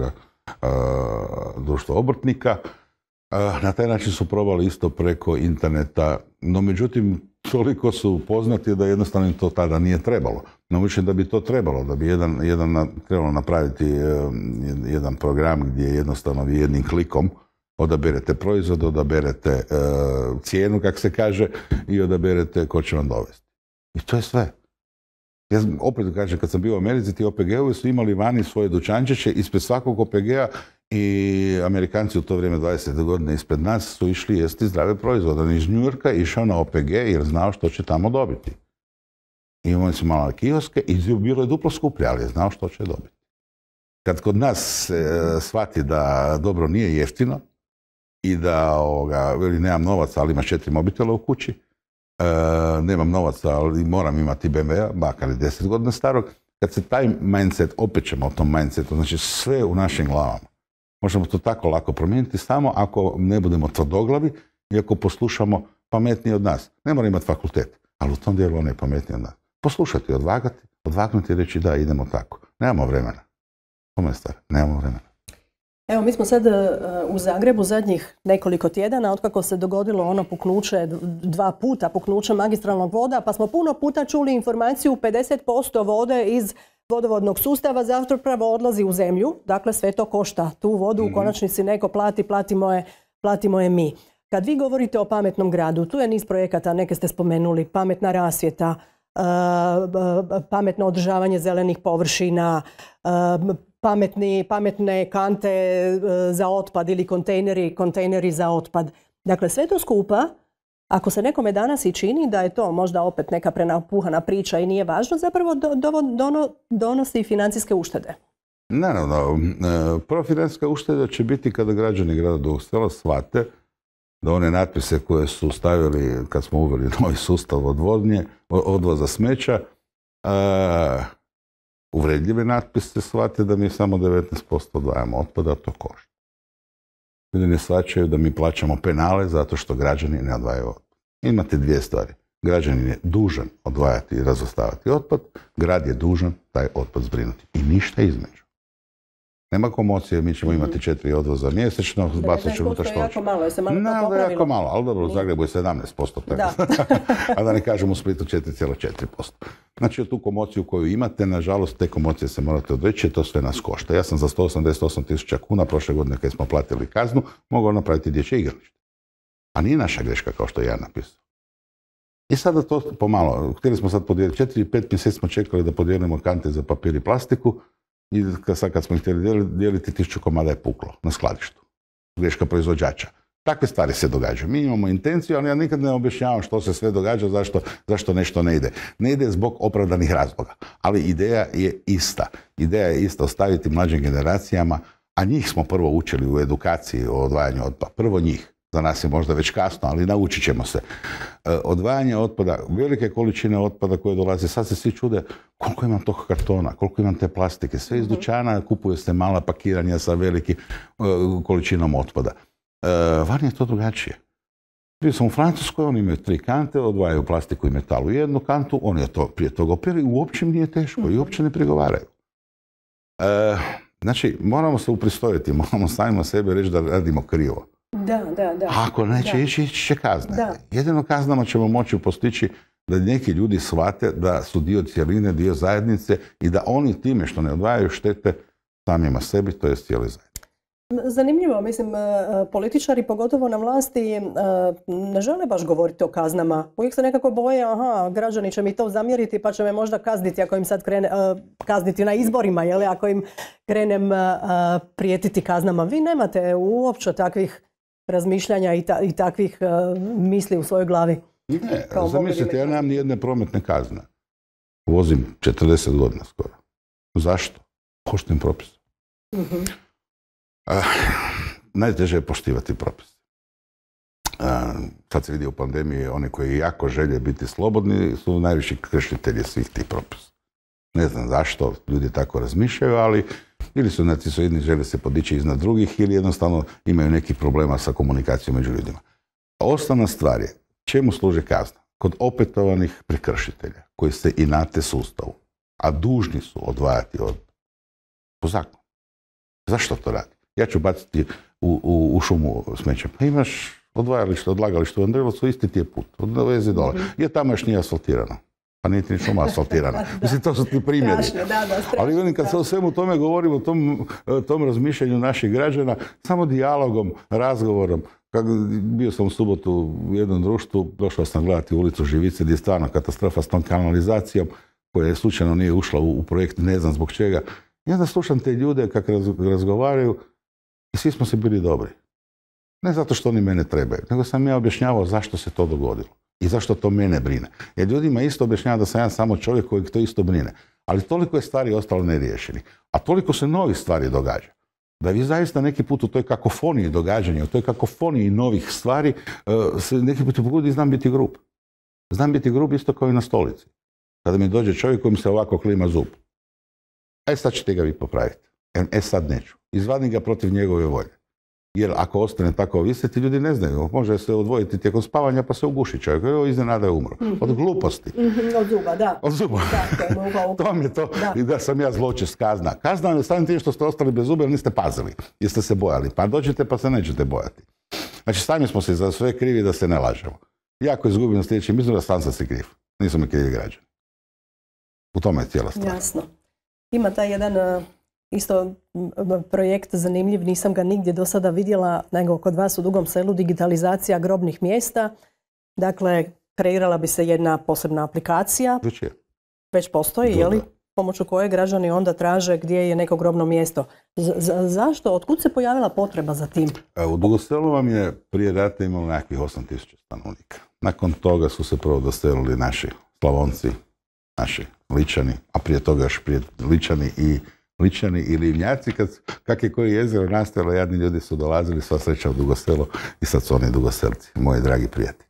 B: društvo obrtnika. Na taj način su probali isto preko interneta, no međutim toliko su poznati da jednostavno im to tada nije trebalo. No mislim da bi to trebalo, da bi trebalo napraviti jedan program gdje jednostavno vi jednim klikom odaberete proizvod, odaberete cijenu, kako se kaže, i odaberete ko će vam dovesti. I to je sve. Ja opet kažem, kad sam bio u Americi, ti OPG-ovi su imali vani svoje dućančiće ispred svakog OPG-a i Amerikanci u to vrijeme 20. godine ispred nas su išli jesti zdrave proizvode. On iz New Yorka išao na OPG jer znao što će tamo dobiti. I imali su malo kioske i bilo je duplo skuplje, ali je znao što će dobiti. Kad kod nas shvati da dobro nije jeftino i da nemam novaca, ali ima 4 mobitela u kući, nemam novaca, ali moram imati BMW-a, makar i 10 godina starog, kad se taj mindset, opet ćemo o tom mindsetu, znači sve u našim glavama. Možemo to tako lako promijeniti samo ako ne budemo tvrdoglavi i ako poslušamo pametnije od nas. Ne mora imati fakultet, ali u tom dijelu on je pametniji od nas. Poslušati, odvagnuti i reći da, idemo tako. Nemamo vremena. To je stvar, nemamo vremena.
A: Evo, mi smo sad u Zagrebu zadnjih nekoliko tjedana, otkako se dogodilo ono puknuće, 2 puta puknuće magistralnog voda, pa smo puno puta čuli informaciju 50% vode iz vodovodnog sustava zapravo odlazi u zemlju. Dakle, sve to košta. Tu vodu u konačnici neko platimo je mi. Kad vi govorite o pametnom gradu, tu je niz projekata, neke ste spomenuli, pametna rasvjeta, pametno održavanje zelenih površina, pametne kante za otpad ili kontejneri za otpad. Dakle, sve to skupa, ako se nekome danas i čini da je to možda opet neka prenapuhana priča i nije važno, zapravo donosi financijske uštede.
B: Naravno, prva financijska ušteda će biti kada građani grada Dugog Sela shvate da one natpise koje su stavili kad smo uveli novi sustav odvoza smeća, uvredljive natpise shvate da mi samo 19% odvajamo otpada, to košta. Ljudi ne shvaćaju da mi plaćamo penale zato što građani ne odvajaju otpad. Imate 2 stvari. Građanin je dužan odvajati i razvrstavati otpad, grad je dužan taj otpad zbrinuti. I ništa između. Nema komocije, mi ćemo imati 4 odvoza mjesečno, bacat ću unutra što ću.
A: Jako malo, je se malo to popravilo.
B: Da, jako malo, ali dobro, u Zagrebu je 17%. A da ne kažem u Splitu 4,4%. Znači, tu komociju koju imate, nažalost, te komocije se morate odreći, to sve nas košta. Ja sam za 188.000 kuna prošle godine, kad smo platili kaznu, mogao napraviti dječje igralište. A nije naša greška, kao što je ja napisao. I sada to pomalo, htjeli smo sad podijeliti, 4-5 mjeseci smo čekali da podijelimo kante za papir i plastiku, i sad kad smo ih htjeli dijeliti, 1000 komada je puklo na skladištu. Greška proizvođača. Takve stvari se događaju. Mi imamo intenciju, ali ja nikad ne objašnjavam što se sve događa, zašto nešto ne ide. Ne ide zbog opravdanih razloga. Ali ideja je ista. Ideja je ista ostaviti mlađim generacijama, a njih smo prvo učili u edukaciji o odvajanju otpada. Prvo njih. Za nas je možda već kasno, ali naučit ćemo se. Odvajanje otpada, velike količine otpada koje dolaze, sad se svi čude koliko imam tog kartona, koliko imam te plastike. Sve iz dućana kupuje se mala pakiranja sa velikim količinom otpada. Vani je to drugačije. Bio sam u Francuskoj, oni imaju 3 kante, odvajaju plastiku i metal u jednu kantu, oni je to prije toga opirali, uopće nije teško i uopće ne prigovaraju. Znači, moramo se upristojiti, moramo samima sebe reći da radimo krivo.
A: Da.
B: Ako neće ići će kazne. Jedino kaznama ćemo moći postići da neki ljudi shvate da su dio cjeline, dio zajednice i da oni time što ne odvajaju štete samima sebi, to je cijeli zajednici.
A: Zanimljivo, mislim, političari, pogotovo na vlasti, ne žele baš govoriti o kaznama. Uvijek se nekako boje, građani će mi to zamjeriti pa će me možda kazniti ako im sad kazniti na izborima, jel, ako im krenem prijetiti kaznama. Vi nemate uopće takvih razmišljanja i takvih misli u svojoj glavi?
B: Ne, zamislite, ja nemam ni jedne prometne kazne. Vozim 40 godina skoro. Zašto? Poštujem propise. Najteže je poštivati propise. Sad se vidi u pandemiji, oni koji jako žele biti slobodni su najviši kršitelji svih tih propisa. Ne znam zašto ljudi tako razmišljaju, ali ili su narcisoidni, žele se podići iznad drugih ili jednostavno imaju neki problema sa komunikacijom među ljudima. Osnovna stvar je čemu služi kazna? Kod opetovanih prekršitelja koji se inate sustavu, a dužni su odvajati po zakonu. Zašto to radi? Ja ću baciti u šumu smeće. Pa imaš odvajalište, odlagalište u Andrilovcu, isti ti je put. Od vezi dole. Jer tamo još nije asfaltirano. Pa nije ti ni šuma asfaltirana. Mislim, to su ti primjeri. Ali vidim, kad se o svemu tome govorim, o tom razmišljanju naših građana, samo dijalogom, razgovorom. Bio sam u subotu u jednom društvu, došao sam gledati ulicu Živice, gdje je stvarno katastrofa s tom kanalizacijom, koja slučajno nije ušla u projekt, ne znam zbog čega. I onda slušam te ljude kako razgovaraju i svi smo se bili dobri. Ne zato što oni mene trebaju, nego sam ja objašnjavao zašto se to dogodilo i zašto to mene brine. Jer ljudima isto objašnjava da sam ja samo čovjek kojeg to isto brine. Ali toliko je stvari ostalo neriješeni. A toliko se novih stvari događa. Da vi zaista neki put u toj kakofoniji događanja, u toj kakofoniji novih stvari, se neki put pogodi znam biti grub. Znam biti grub isto kao i na stolici. Kada mi dođe čovjek koji mi se ovako klima zub. Sad ćete ga vi popraviti. Sad neću. Izvadim ga protiv njegove volje. Jer ako ostane tako visiti, ljudi ne znaju. Može se odvojiti tijekom spavanja pa se uguši čovjek. Evo, iznenada je umro. Od gluposti.
A: Od zuba, da.
B: Od zuba. To mi je to. I da sam ja zločest kazna. Kazna je samim tim što ste ostali bez zuba jer niste pazili. Jer ste se bojali. Pa dođete pa se nećete bojati. Znači, sami smo se za sve krivi da se ne lažemo. Ja ako izgubim na sljedeći, mislim da sam si kriv. Nisu mi krivi građani. U tome je cijela stvar.
A: Jasno. Ima taj jedan isto projekt zanimljiv, nisam ga nigdje do sada vidjela, nego kod vas u Dugom Selu, digitalizacija grobnih mjesta. Dakle, kreirala bi se jedna posebna aplikacija. Već postoji, je li? Pomoću koje građani onda traže gdje je neko grobno mjesto. Zašto? Otkud se pojavila potreba za tim?
B: U Dugom Selu vam je prije rata imalo nekakvih 8000 stanovnika. Nakon toga su se prvo doselili naši Slavonci, naši Ličani, a prije toga još prije Ličani i Livnjaci, kak je koji jezero nastajalo, jadni ljudi su dolazili, sva sreća u Dugo Selo i sad su oni Dugoselci, moji dragi prijatelji.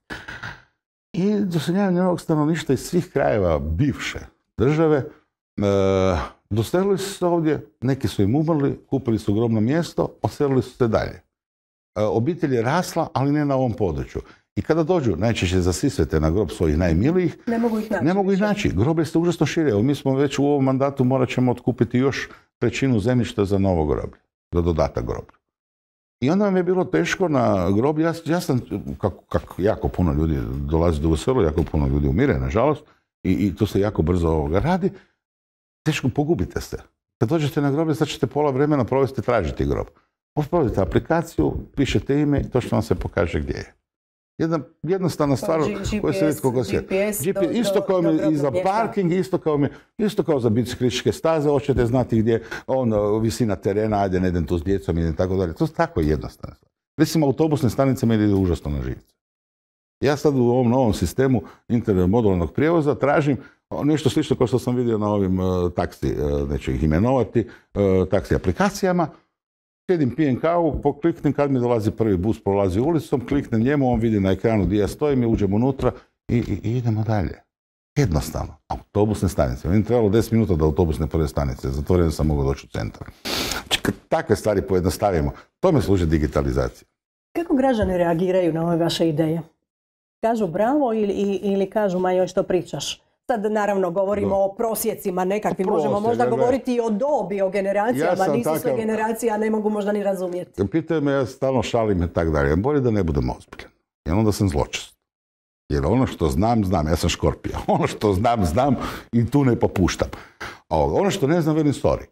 B: I doseljavanje novog stanovništva iz svih krajeva bivše države, doselili su se ovdje, neki su im umrli, kupili su grobno mjesto, odselili su se dalje. Obitelj je rasla, ali ne na ovom području. I kada dođu, najčešće zasisvete na grob svojih najmilijih, ne mogu ih naći. Groblje se užasno šire. Evo, mi smo već u ovom mandatu morat ćemo otkupiti još 1/3 zemljišta za novo groblje, za dodatak groblju. I onda nam je bilo teško na groblju. Ja sam, kako jako puno ljudi dolazi do selo, jako puno ljudi umire, nažalost, i to se jako brzo radi, teško pogubite se. Kad dođete na groblje, sad ćete pola vremena provesti tražiti grob. Provjedite aplikaciju, pišete ime i točno vam se pokaže gdje je. Jednostavna stvar koja se vidi koga se... Isto kao i za parking, isto kao za biciklističke staze, hoćete znati gdje visina terena, ajde ne idem tu s djecom i tako dalje. To je tako jednostavna stvar. Recimo, autobusne stanice meni ide užasno na živce. Ja sad u ovom novom sistemu intermodularnog prijevoza tražim nešto slično kao što sam vidio na ovim taksi, neću ih imenovati, taksi aplikacijama. Sjedim, pijem kavu, pokliknem kad mi dolazi prvi bus, prolazi ulicom, kliknem njemu, on vidi na ekranu gdje ja stojim, uđem unutra i idemo dalje. Jednostavno. Autobusne stanice. Meni trebalo 10 minuta do autobusne prve stanice. Za to vrijeme sam mogao doći u centar. Znači, kad takve stvari pojednostavimo, tome služi digitalizacija.
A: Kako građani reagiraju na ove vaše ideje? Kažu bravo ili kažu ma joj što pričaš? Sad naravno govorimo o prosjecima nekakvim, možemo možda govoriti i o dobi, o generacijama, nisu sve generacije, a ne mogu možda ni razumjeti.
B: Pitaju me, ja stalno šalim i tako dalje. Bolje da ne budem ozbiljan. Jer onda sam zločest. Jer ono što znam, znam. Ja sam škorpija. Ono što znam, znam i tu ne popuštam. Ono što ne znam, velim sorry.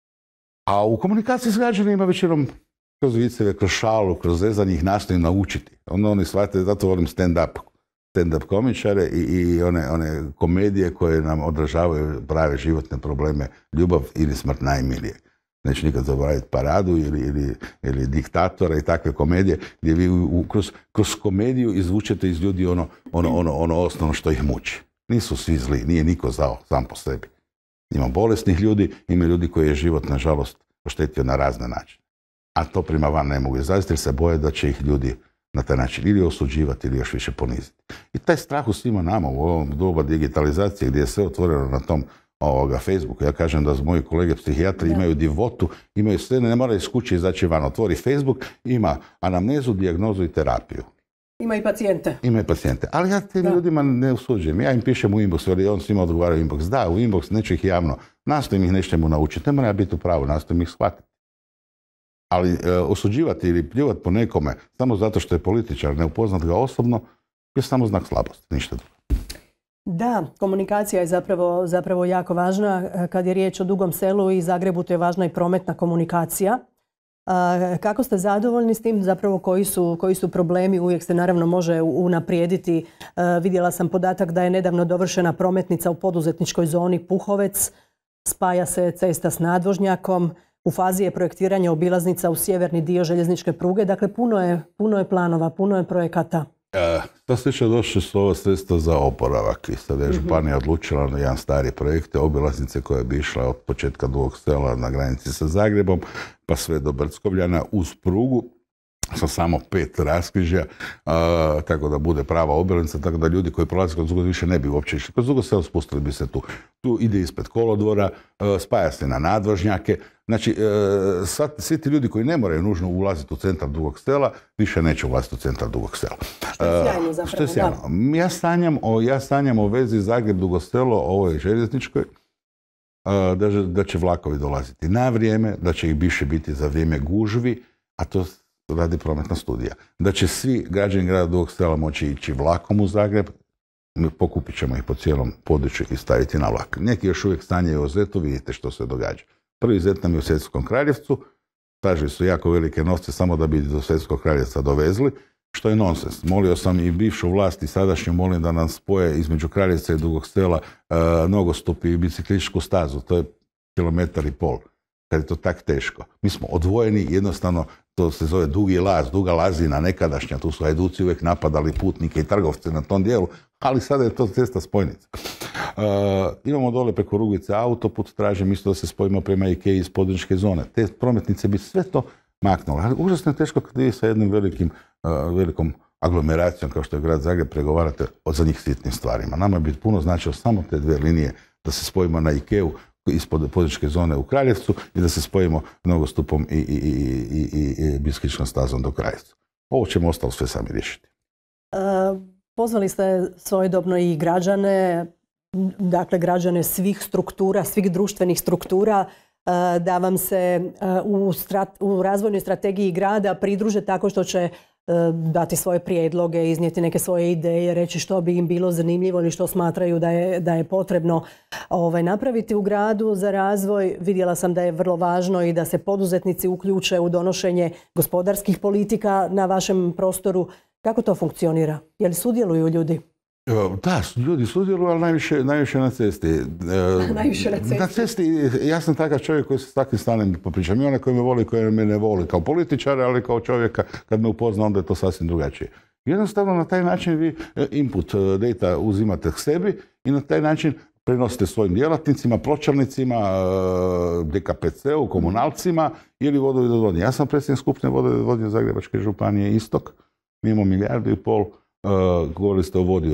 B: A u komunikaciji s građanima većinom kroz viceve, kroz šalu, kroz zezanje ih nastojim naučiti. Onda oni shvate, zato volim stand-up komičare i one komedije koje nam odražavaju prave životne probleme, ljubav ili smrt najmilije. Neću nikad zaboraviti Paradu ili Diktatora i takve komedije gdje vi kroz komediju izvučete iz ljudi ono osnovno što ih muči. Nisu svi zli, nije niko zao sam po sebi. Ima bolesnih ljudi, ima ljudi koji je život, nažalost, oštetio na razne načine. A to prema van ne mogu izraziti jer se boje da će ih ljudi na taj način ili osuđivati ili još više poniziti. I taj strah u svima nama u ovom doba digitalizacije gdje je sve otvoreno na tom Facebooku. Ja kažem da moji kolege psihijatri imaju divotu, imaju sve, ne mora iz kuće izaći van. Otvori Facebook, ima anamnezu, dijagnozu i terapiju.
A: Ima i pacijente.
B: Ima i pacijente. Ali ja tim ljudima ne usuđujem. Ja im pišem u inbox, ali on svima odgovara u inbox. Da, u inbox, neću ih javno. Nastojim ih nečemu naučiti. Ne mora biti u pravu, nastojim ih shvatiti. Ali osuđivati ili pljuvati po nekome samo zato što je političar, ne upoznat ga osobno, je samo znak slabosti, ništa drugo.
A: Da, komunikacija je zapravo jako važna. Kad je riječ o Dugom Selu i Zagrebu, to je važna i prometna komunikacija. Kako ste zadovoljni s tim, zapravo koji su problemi? Uvijek se naravno može unaprijediti. Vidjela sam podatak da je nedavno dovršena prometnica u poduzetničkoj zoni Puhovec. Spaja se cesta s nadvožnjakom. U fazi je projektiranja obilaznica u sjeverni dio željezničke pruge. Dakle, puno je planova, puno je projekata.
B: To sliče došli su ova sredstva za oporavak i sada je županija odlučila na jedan stari projekt obilaznice koja bi išla od početka Dugog Sela na granici sa Zagrebom pa sve do Brckovljana uz prugu sa samo 5 raskrižja, tako da bude prava obilaznica, tako da ljudi koji prolaze kroz Dugo više ne bi uopće išli. Kroz Dugo Selo spustili bi se tu. Tu ide ispred kolodvora, spaja se na nadvožnjake. Znači, svi ti ljudi koji ne moraju nužno ulaziti u centar Dugog Sela, više neće ulaziti u centar Dugog Sela.
A: Što je sjajno zapravo.
B: Što je sjajno. Ja sanjam o vezi Zagreb-Dugo Selo, ovoj željezničkoj, da će vlakovi dolaziti na vrijeme, da će ih više biti za vrijeme gužvi, a to radi prometna studija. Da će svi građani grada Dugog Sela moći ići vlakom u Zagreb, pokupit ćemo ih po cijelom području i staviti na vlak. Neki još uvijek stanjaju o Zetu, vidite što se događa. Prvi Zet nam je u Svjetskom Kraljevcu, tražili su jako velike novce samo da bi do Svjetskog Kraljevca dovezli, što je nonsens. Molio sam i bivšu vlast i sadašnju molim da nam spoje između Kraljevca i Dugog Sela nogostup i biciklističku stazu. To je 1,5 km, kad je to tak teško. Mi smo odvojeni, jednostavno to se zove Dugi Laz, Duga Lazina nekadašnja, tu su hajduci uvijek napadali putnike i trgovce na tom dijelu, ali sada je to cesta spojnica. Imamo dole preko Rugvice autoput, tražim isto da se spojimo prema Ikei iz područne zone. Te prometnice bi sve to maknule. Ali užasno je teško kad vi sa jednim velikom aglomeracijom kao što je grad Zagreb pregovarate o za njih sitnim stvarima. Nama bi puno značilo samo te 2 linije da se spojimo na Ikeu ispod područne zone u Kraljevcu i da se spojimo nogostupom i biciklističkom stazom do Kraljevca. Ovo ćemo ostalo sve sami riješiti.
A: Pozvali ste svojedobno i građane, dakle građane svih struktura, svih društvenih struktura, da vam se u razvojnoj strategiji grada pridruže tako što će dati svoje prijedloge, iznijeti neke svoje ideje, reći što bi im bilo zanimljivo ili što smatraju da je potrebno napraviti u gradu za razvoj. Vidjela sam da je vrlo važno i da se poduzetnici uključe u donošenje gospodarskih politika na vašem prostoru. Kako to funkcionira? Je li sudjeluju ljudi?
B: Da, ljudi sudjeluju, ali najviše na cesti.
A: Najviše na cesti.
B: Na cesti, ja sam takav čovjek koji se s takvim stanem popričam. I onaj koji me voli, koji me ne voli kao političara, ali kao čovjeka, kad me upozna, onda je to sasvim drugačije. Jednostavno, na taj način vi input data uzimate k sebi i na taj način prenosite svojim djelatnicima, pločarnicima, DKPC-u, komunalcima ili vodovodnje. Ja sam predsjednik skupštine vodovodnje Zagrebačke županije Istok. Mi imamo 1,5 milijardu. Govorili ste o vodi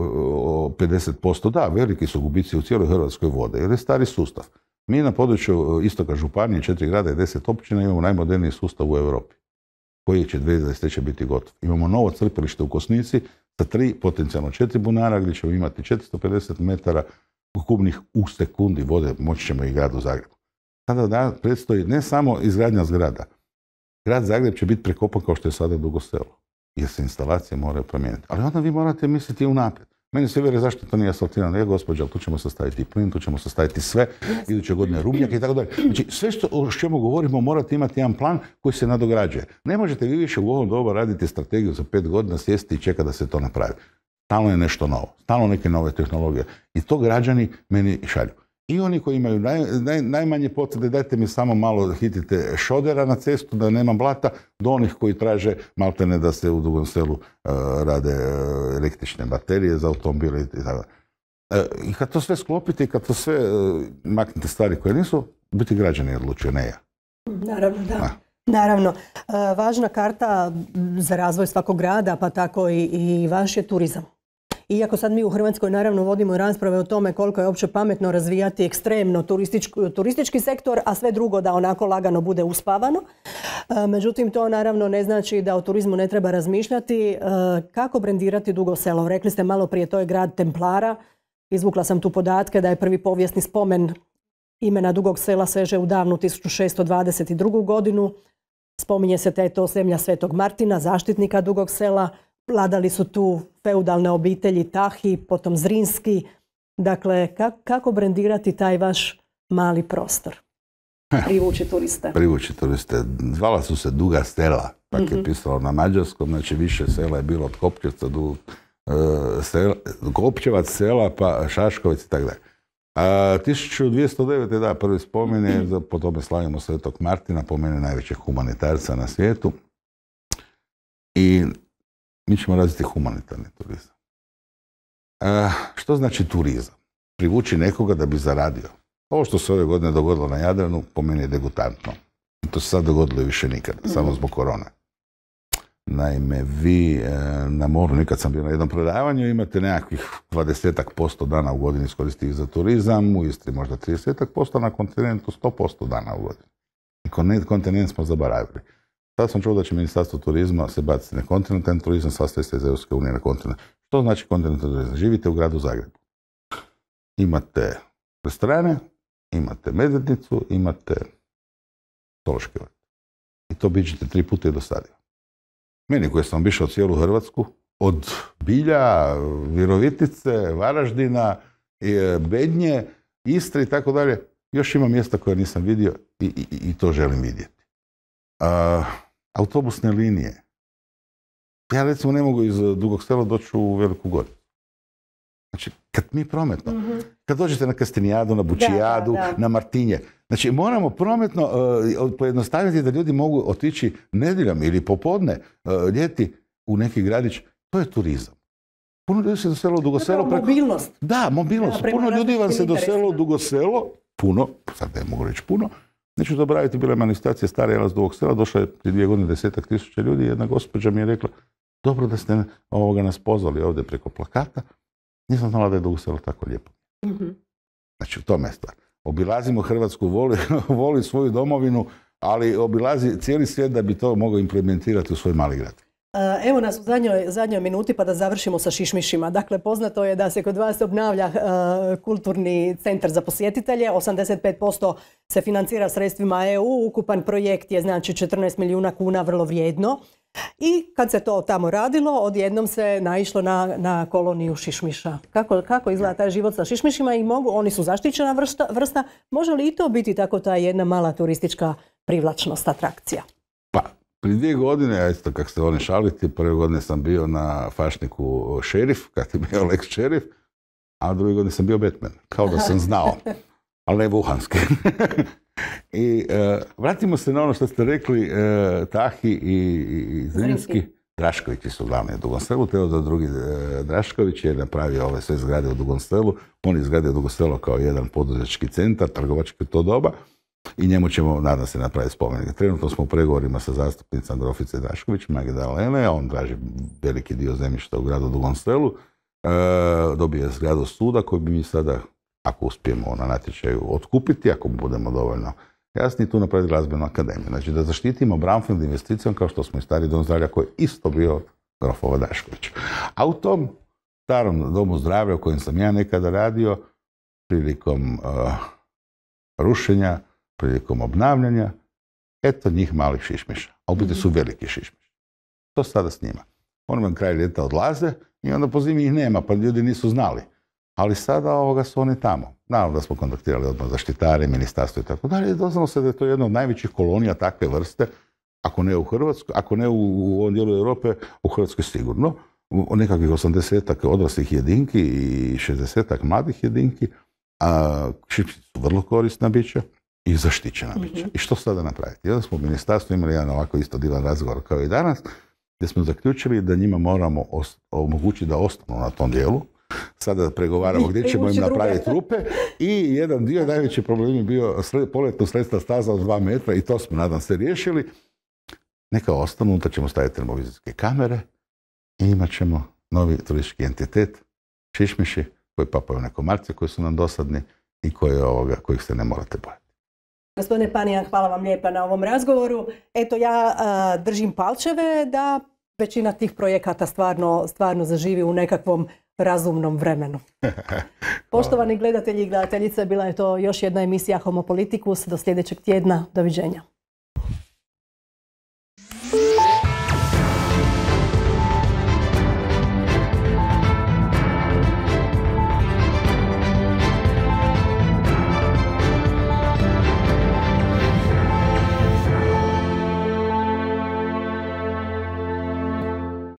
B: o 50%. Da, veliki su gubici u cijeloj Hrvatskoj vode, jer je stari sustav. Mi na području Istoka županije, 4 grada i 10 općina imamo najmoderniji sustav u Europi, koji će 2023. biti gotov. Imamo novo crpilište u Kosnici sa 3, potencijalno 4 bunara, gdje ćemo imati 450 metara kubnih u sekundi vode, moći ćemo i gradu Zagrebu. Sada predstoji ne samo izgradnja zgrada. Grad Zagreb će biti prekopan kao što je sada Dugo Selo, jer se instalacije moraju promijeniti. Ali onda vi morate misliti unaprijed. Meni se vjeruje zašto to nije asfaltirano. Gospođa, tu ćemo sastaviti plin, tu ćemo sastaviti sve, iduće godine rubnjak i tako dalje. Znači, sve o čemu govorimo morate imati jedan plan koji se nadograđuje. Ne možete vi više u ovom doba raditi strategiju za 5 godina, sjesti i čekati da se to napravi. Stalno je nešto novo, stalno neke nove tehnologije. I to građani meni šalju. I oni koji imaju najmanje potrebe, dajte mi samo malo hitite šodera na cestu, da nema blata, do onih koji traže maltene da se u Dugom Selu rade električne baterije za automobile i tako. I kad to sve sklopite i kad to sve maknete stvari koje nisu, biti građani odlučuju, ne ja.
A: Naravno, da. Naravno. Važna karta za razvoj svakog grada, pa tako i vaš je turizam. Iako sad mi u Hrvatskoj naravno vodimo rasprave o tome koliko je uopće pametno razvijati ekstremno turistički sektor, a sve drugo da onako lagano bude uspavano. Međutim, to naravno ne znači da o turizmu ne treba razmišljati. Kako brendirati Dugo Selo? Rekli ste malo prije, to je grad Templara. Izvukla sam tu podatke da je prvi povijesni spomen imena Dugog Sela seže u davnu 1622. godinu. Spominje se da je to zemlja Svetog Martina, zaštitnika Dugog Sela. Vladali su tu feudalne obitelji Tahi, potom Zrinski. Dakle, kako brendirati taj vaš mali prostor? Privući turiste.
B: Privući turiste. Zvala su se Duga Sela, tako je pisalo na mađarskom, znači više sela je bilo od Kopčevca do Kopčevac sela, pa Šaškovec i tako dalje. 1209. da, prvi spomen je, po tome slavimo Svetog Martina, po mene najvećeg humanitarca na svijetu. I mi ćemo razviti humanitarni turizam. Što znači turizam? Privući nekoga da bi zaradio. Ovo što se ove godine dogodilo na Jadranu, po meni je degutantno. To se sad dogodilo i više nikada, samo zbog korone. Naime, vi na moru, nikad sam bio na jednom predavanju, imate nekakvih 20% dana u godini iskoristiti za turizam, u Istri možda 30%, na kontinentu 100% dana u godini. I kontinent smo zaboravili. Sad sam čuo da će Ministarstvo turizma se baciti na kontinentalni turizam, sastavi se iz Europske unije na kontinent. Što znači kontinentalni turizam? Živite u gradu Zagrebu. Imate restorane, imate medvednicu, imate zoološki vrt. I to bićete 3 puta i dosadilo. Meni koji sam obišao cijelu Hrvatsku, od Bilja, Virovitice, Varaždina, Bednje, Istre i tako dalje, još ima mjesta koje nisam vidio i to želim vidjeti. Autobusne linije. Ja recimo ne mogu iz Dugog Sela doći u Veliku Goricu. Znači, kad mi prometno, kad dođete na Kastinijadu, na Bučijadu, na Martinje, znači moramo prometno pojednostaviti da ljudi mogu otići nedjeljom ili popodne, ljeti u neki gradić. To je turizam. Puno ljudi se doselo u Dugo Selo.
A: Mobilnost.
B: Da, mobilnost. Puno ljudi vam se doselo u Dugo Selo. Puno, sad ne mogu reći puno. Neću zaboraviti, bila je manifestacija Stari jelac Dugog Sela, došla je prije 2 godine 10-ak tisuća ljudi i jedna gospođa mi je rekla, dobro da ste nas pozvali ovdje preko plakata, nisam znala da je Dugo Selo tako lijepo. Znači, u tome je stvar. Obilazimo Hrvatsku, voli svoju domovinu, ali obilazi cijeli svijet da bi to mogao implementirati u svoj mali grad.
A: Evo nas u zadnjoj minuti pa da završimo sa šišmišima. Dakle, poznato je da se kod vas obnavlja kulturni centar za posjetitelje. 85% se financira sredstvima EU. Ukupan projekt je znači 14 milijuna kuna, vrlo vrijedno. I kad se to tamo radilo, odjednom se naišlo na koloniju šišmiša. Kako izgleda taj život sa šišmišima i oni su zaštićena vrsta. Može li i to biti tako ta jedna mala turistička privlačnost, atrakcija?
B: Pa, Prije 2 godine, a isto kako se oni šaliti, prve godine sam bio na Fašniku šerif, kad je bio Lex šerif, a druge godine sam bio Batman, kao da sam znao, ali ne vuhanski. I vratimo se na ono što ste rekli, Tahi i Zrinski. Draškovići su glavni u Dugom Selu, Teodor II. Drašković je napravio ove sve zgrade u Dugom Selu. On je izgradio Dugo Selo kao jedan poduzetnički centar, trgovački u to doba, i njemu ćemo, nadam se, napraviti spomenik. Trenutno smo u pregovorima sa zastupnicom Grofice Drašković, Magdalene, on traži veliki dio zemljišta u gradu Dugom Selu, dobije zgradu suda koju bi mi sada, ako uspijemo na natječaju, otkupiti, ako budemo dovoljno jasni, tu napraviti glazbenu akademiju. Znači da zaštitimo brownfield investicijom kao što smo i stari dom zdravlja koji je isto bio grofova Drašković. A u tom starom domu zdravlja u kojem sam ja nekada radio, prilikom rušenja, prilikom obnavljanja, eto njih malih šišmiša. A u biti su veliki šišmiši. To sada s njima. Oni vam kraj ljeta odlaze i onda po zimi ih nema, pa ljudi nisu znali. Ali sada su oni tamo. Naravno da smo kontaktirali odmah zaštitare, ministarstvo i tako dalje. Doznalo se da je to jedna od najvećih kolonija takve vrste, ako ne u Hrvatskoj, ako ne u ovom dijelu Europe, u Hrvatskoj sigurno. U nekakvih 80-ak odraslih jedinki i 60-ak mladih jedinki. Šišmiši su vrlo korisna bića i zaštićena bića. I što sada napraviti? Onda smo u ministarstvu imali jedan ovako isto divan razgovor kao i danas, gdje smo zaključili da njima moramo omogućiti da ostanu na tom dijelu. Sada pregovaramo gdje ćemo im napraviti rupe i jedan dio, najveći problem je bio poletno sredstva staza od 2 metra i to smo, nadam se, riješili. Neka ostanu, unutar ćemo staviti termovizijske kamere i imat ćemo novi turistički entitet, šišmiši koji papaju na komarce, koji su nam dosadni i kojih se ne morate bojati.
A: Gospodine Panijan, hvala vam lijepa na ovom razgovoru. Eto, ja držim palčeve da većina tih projekata stvarno zaživi u nekakvom razumnom vremenu. Poštovani gledatelji i gledateljice, bila je to još jedna emisija Homo Politicus. Do sljedećeg tjedna. Doviđenja.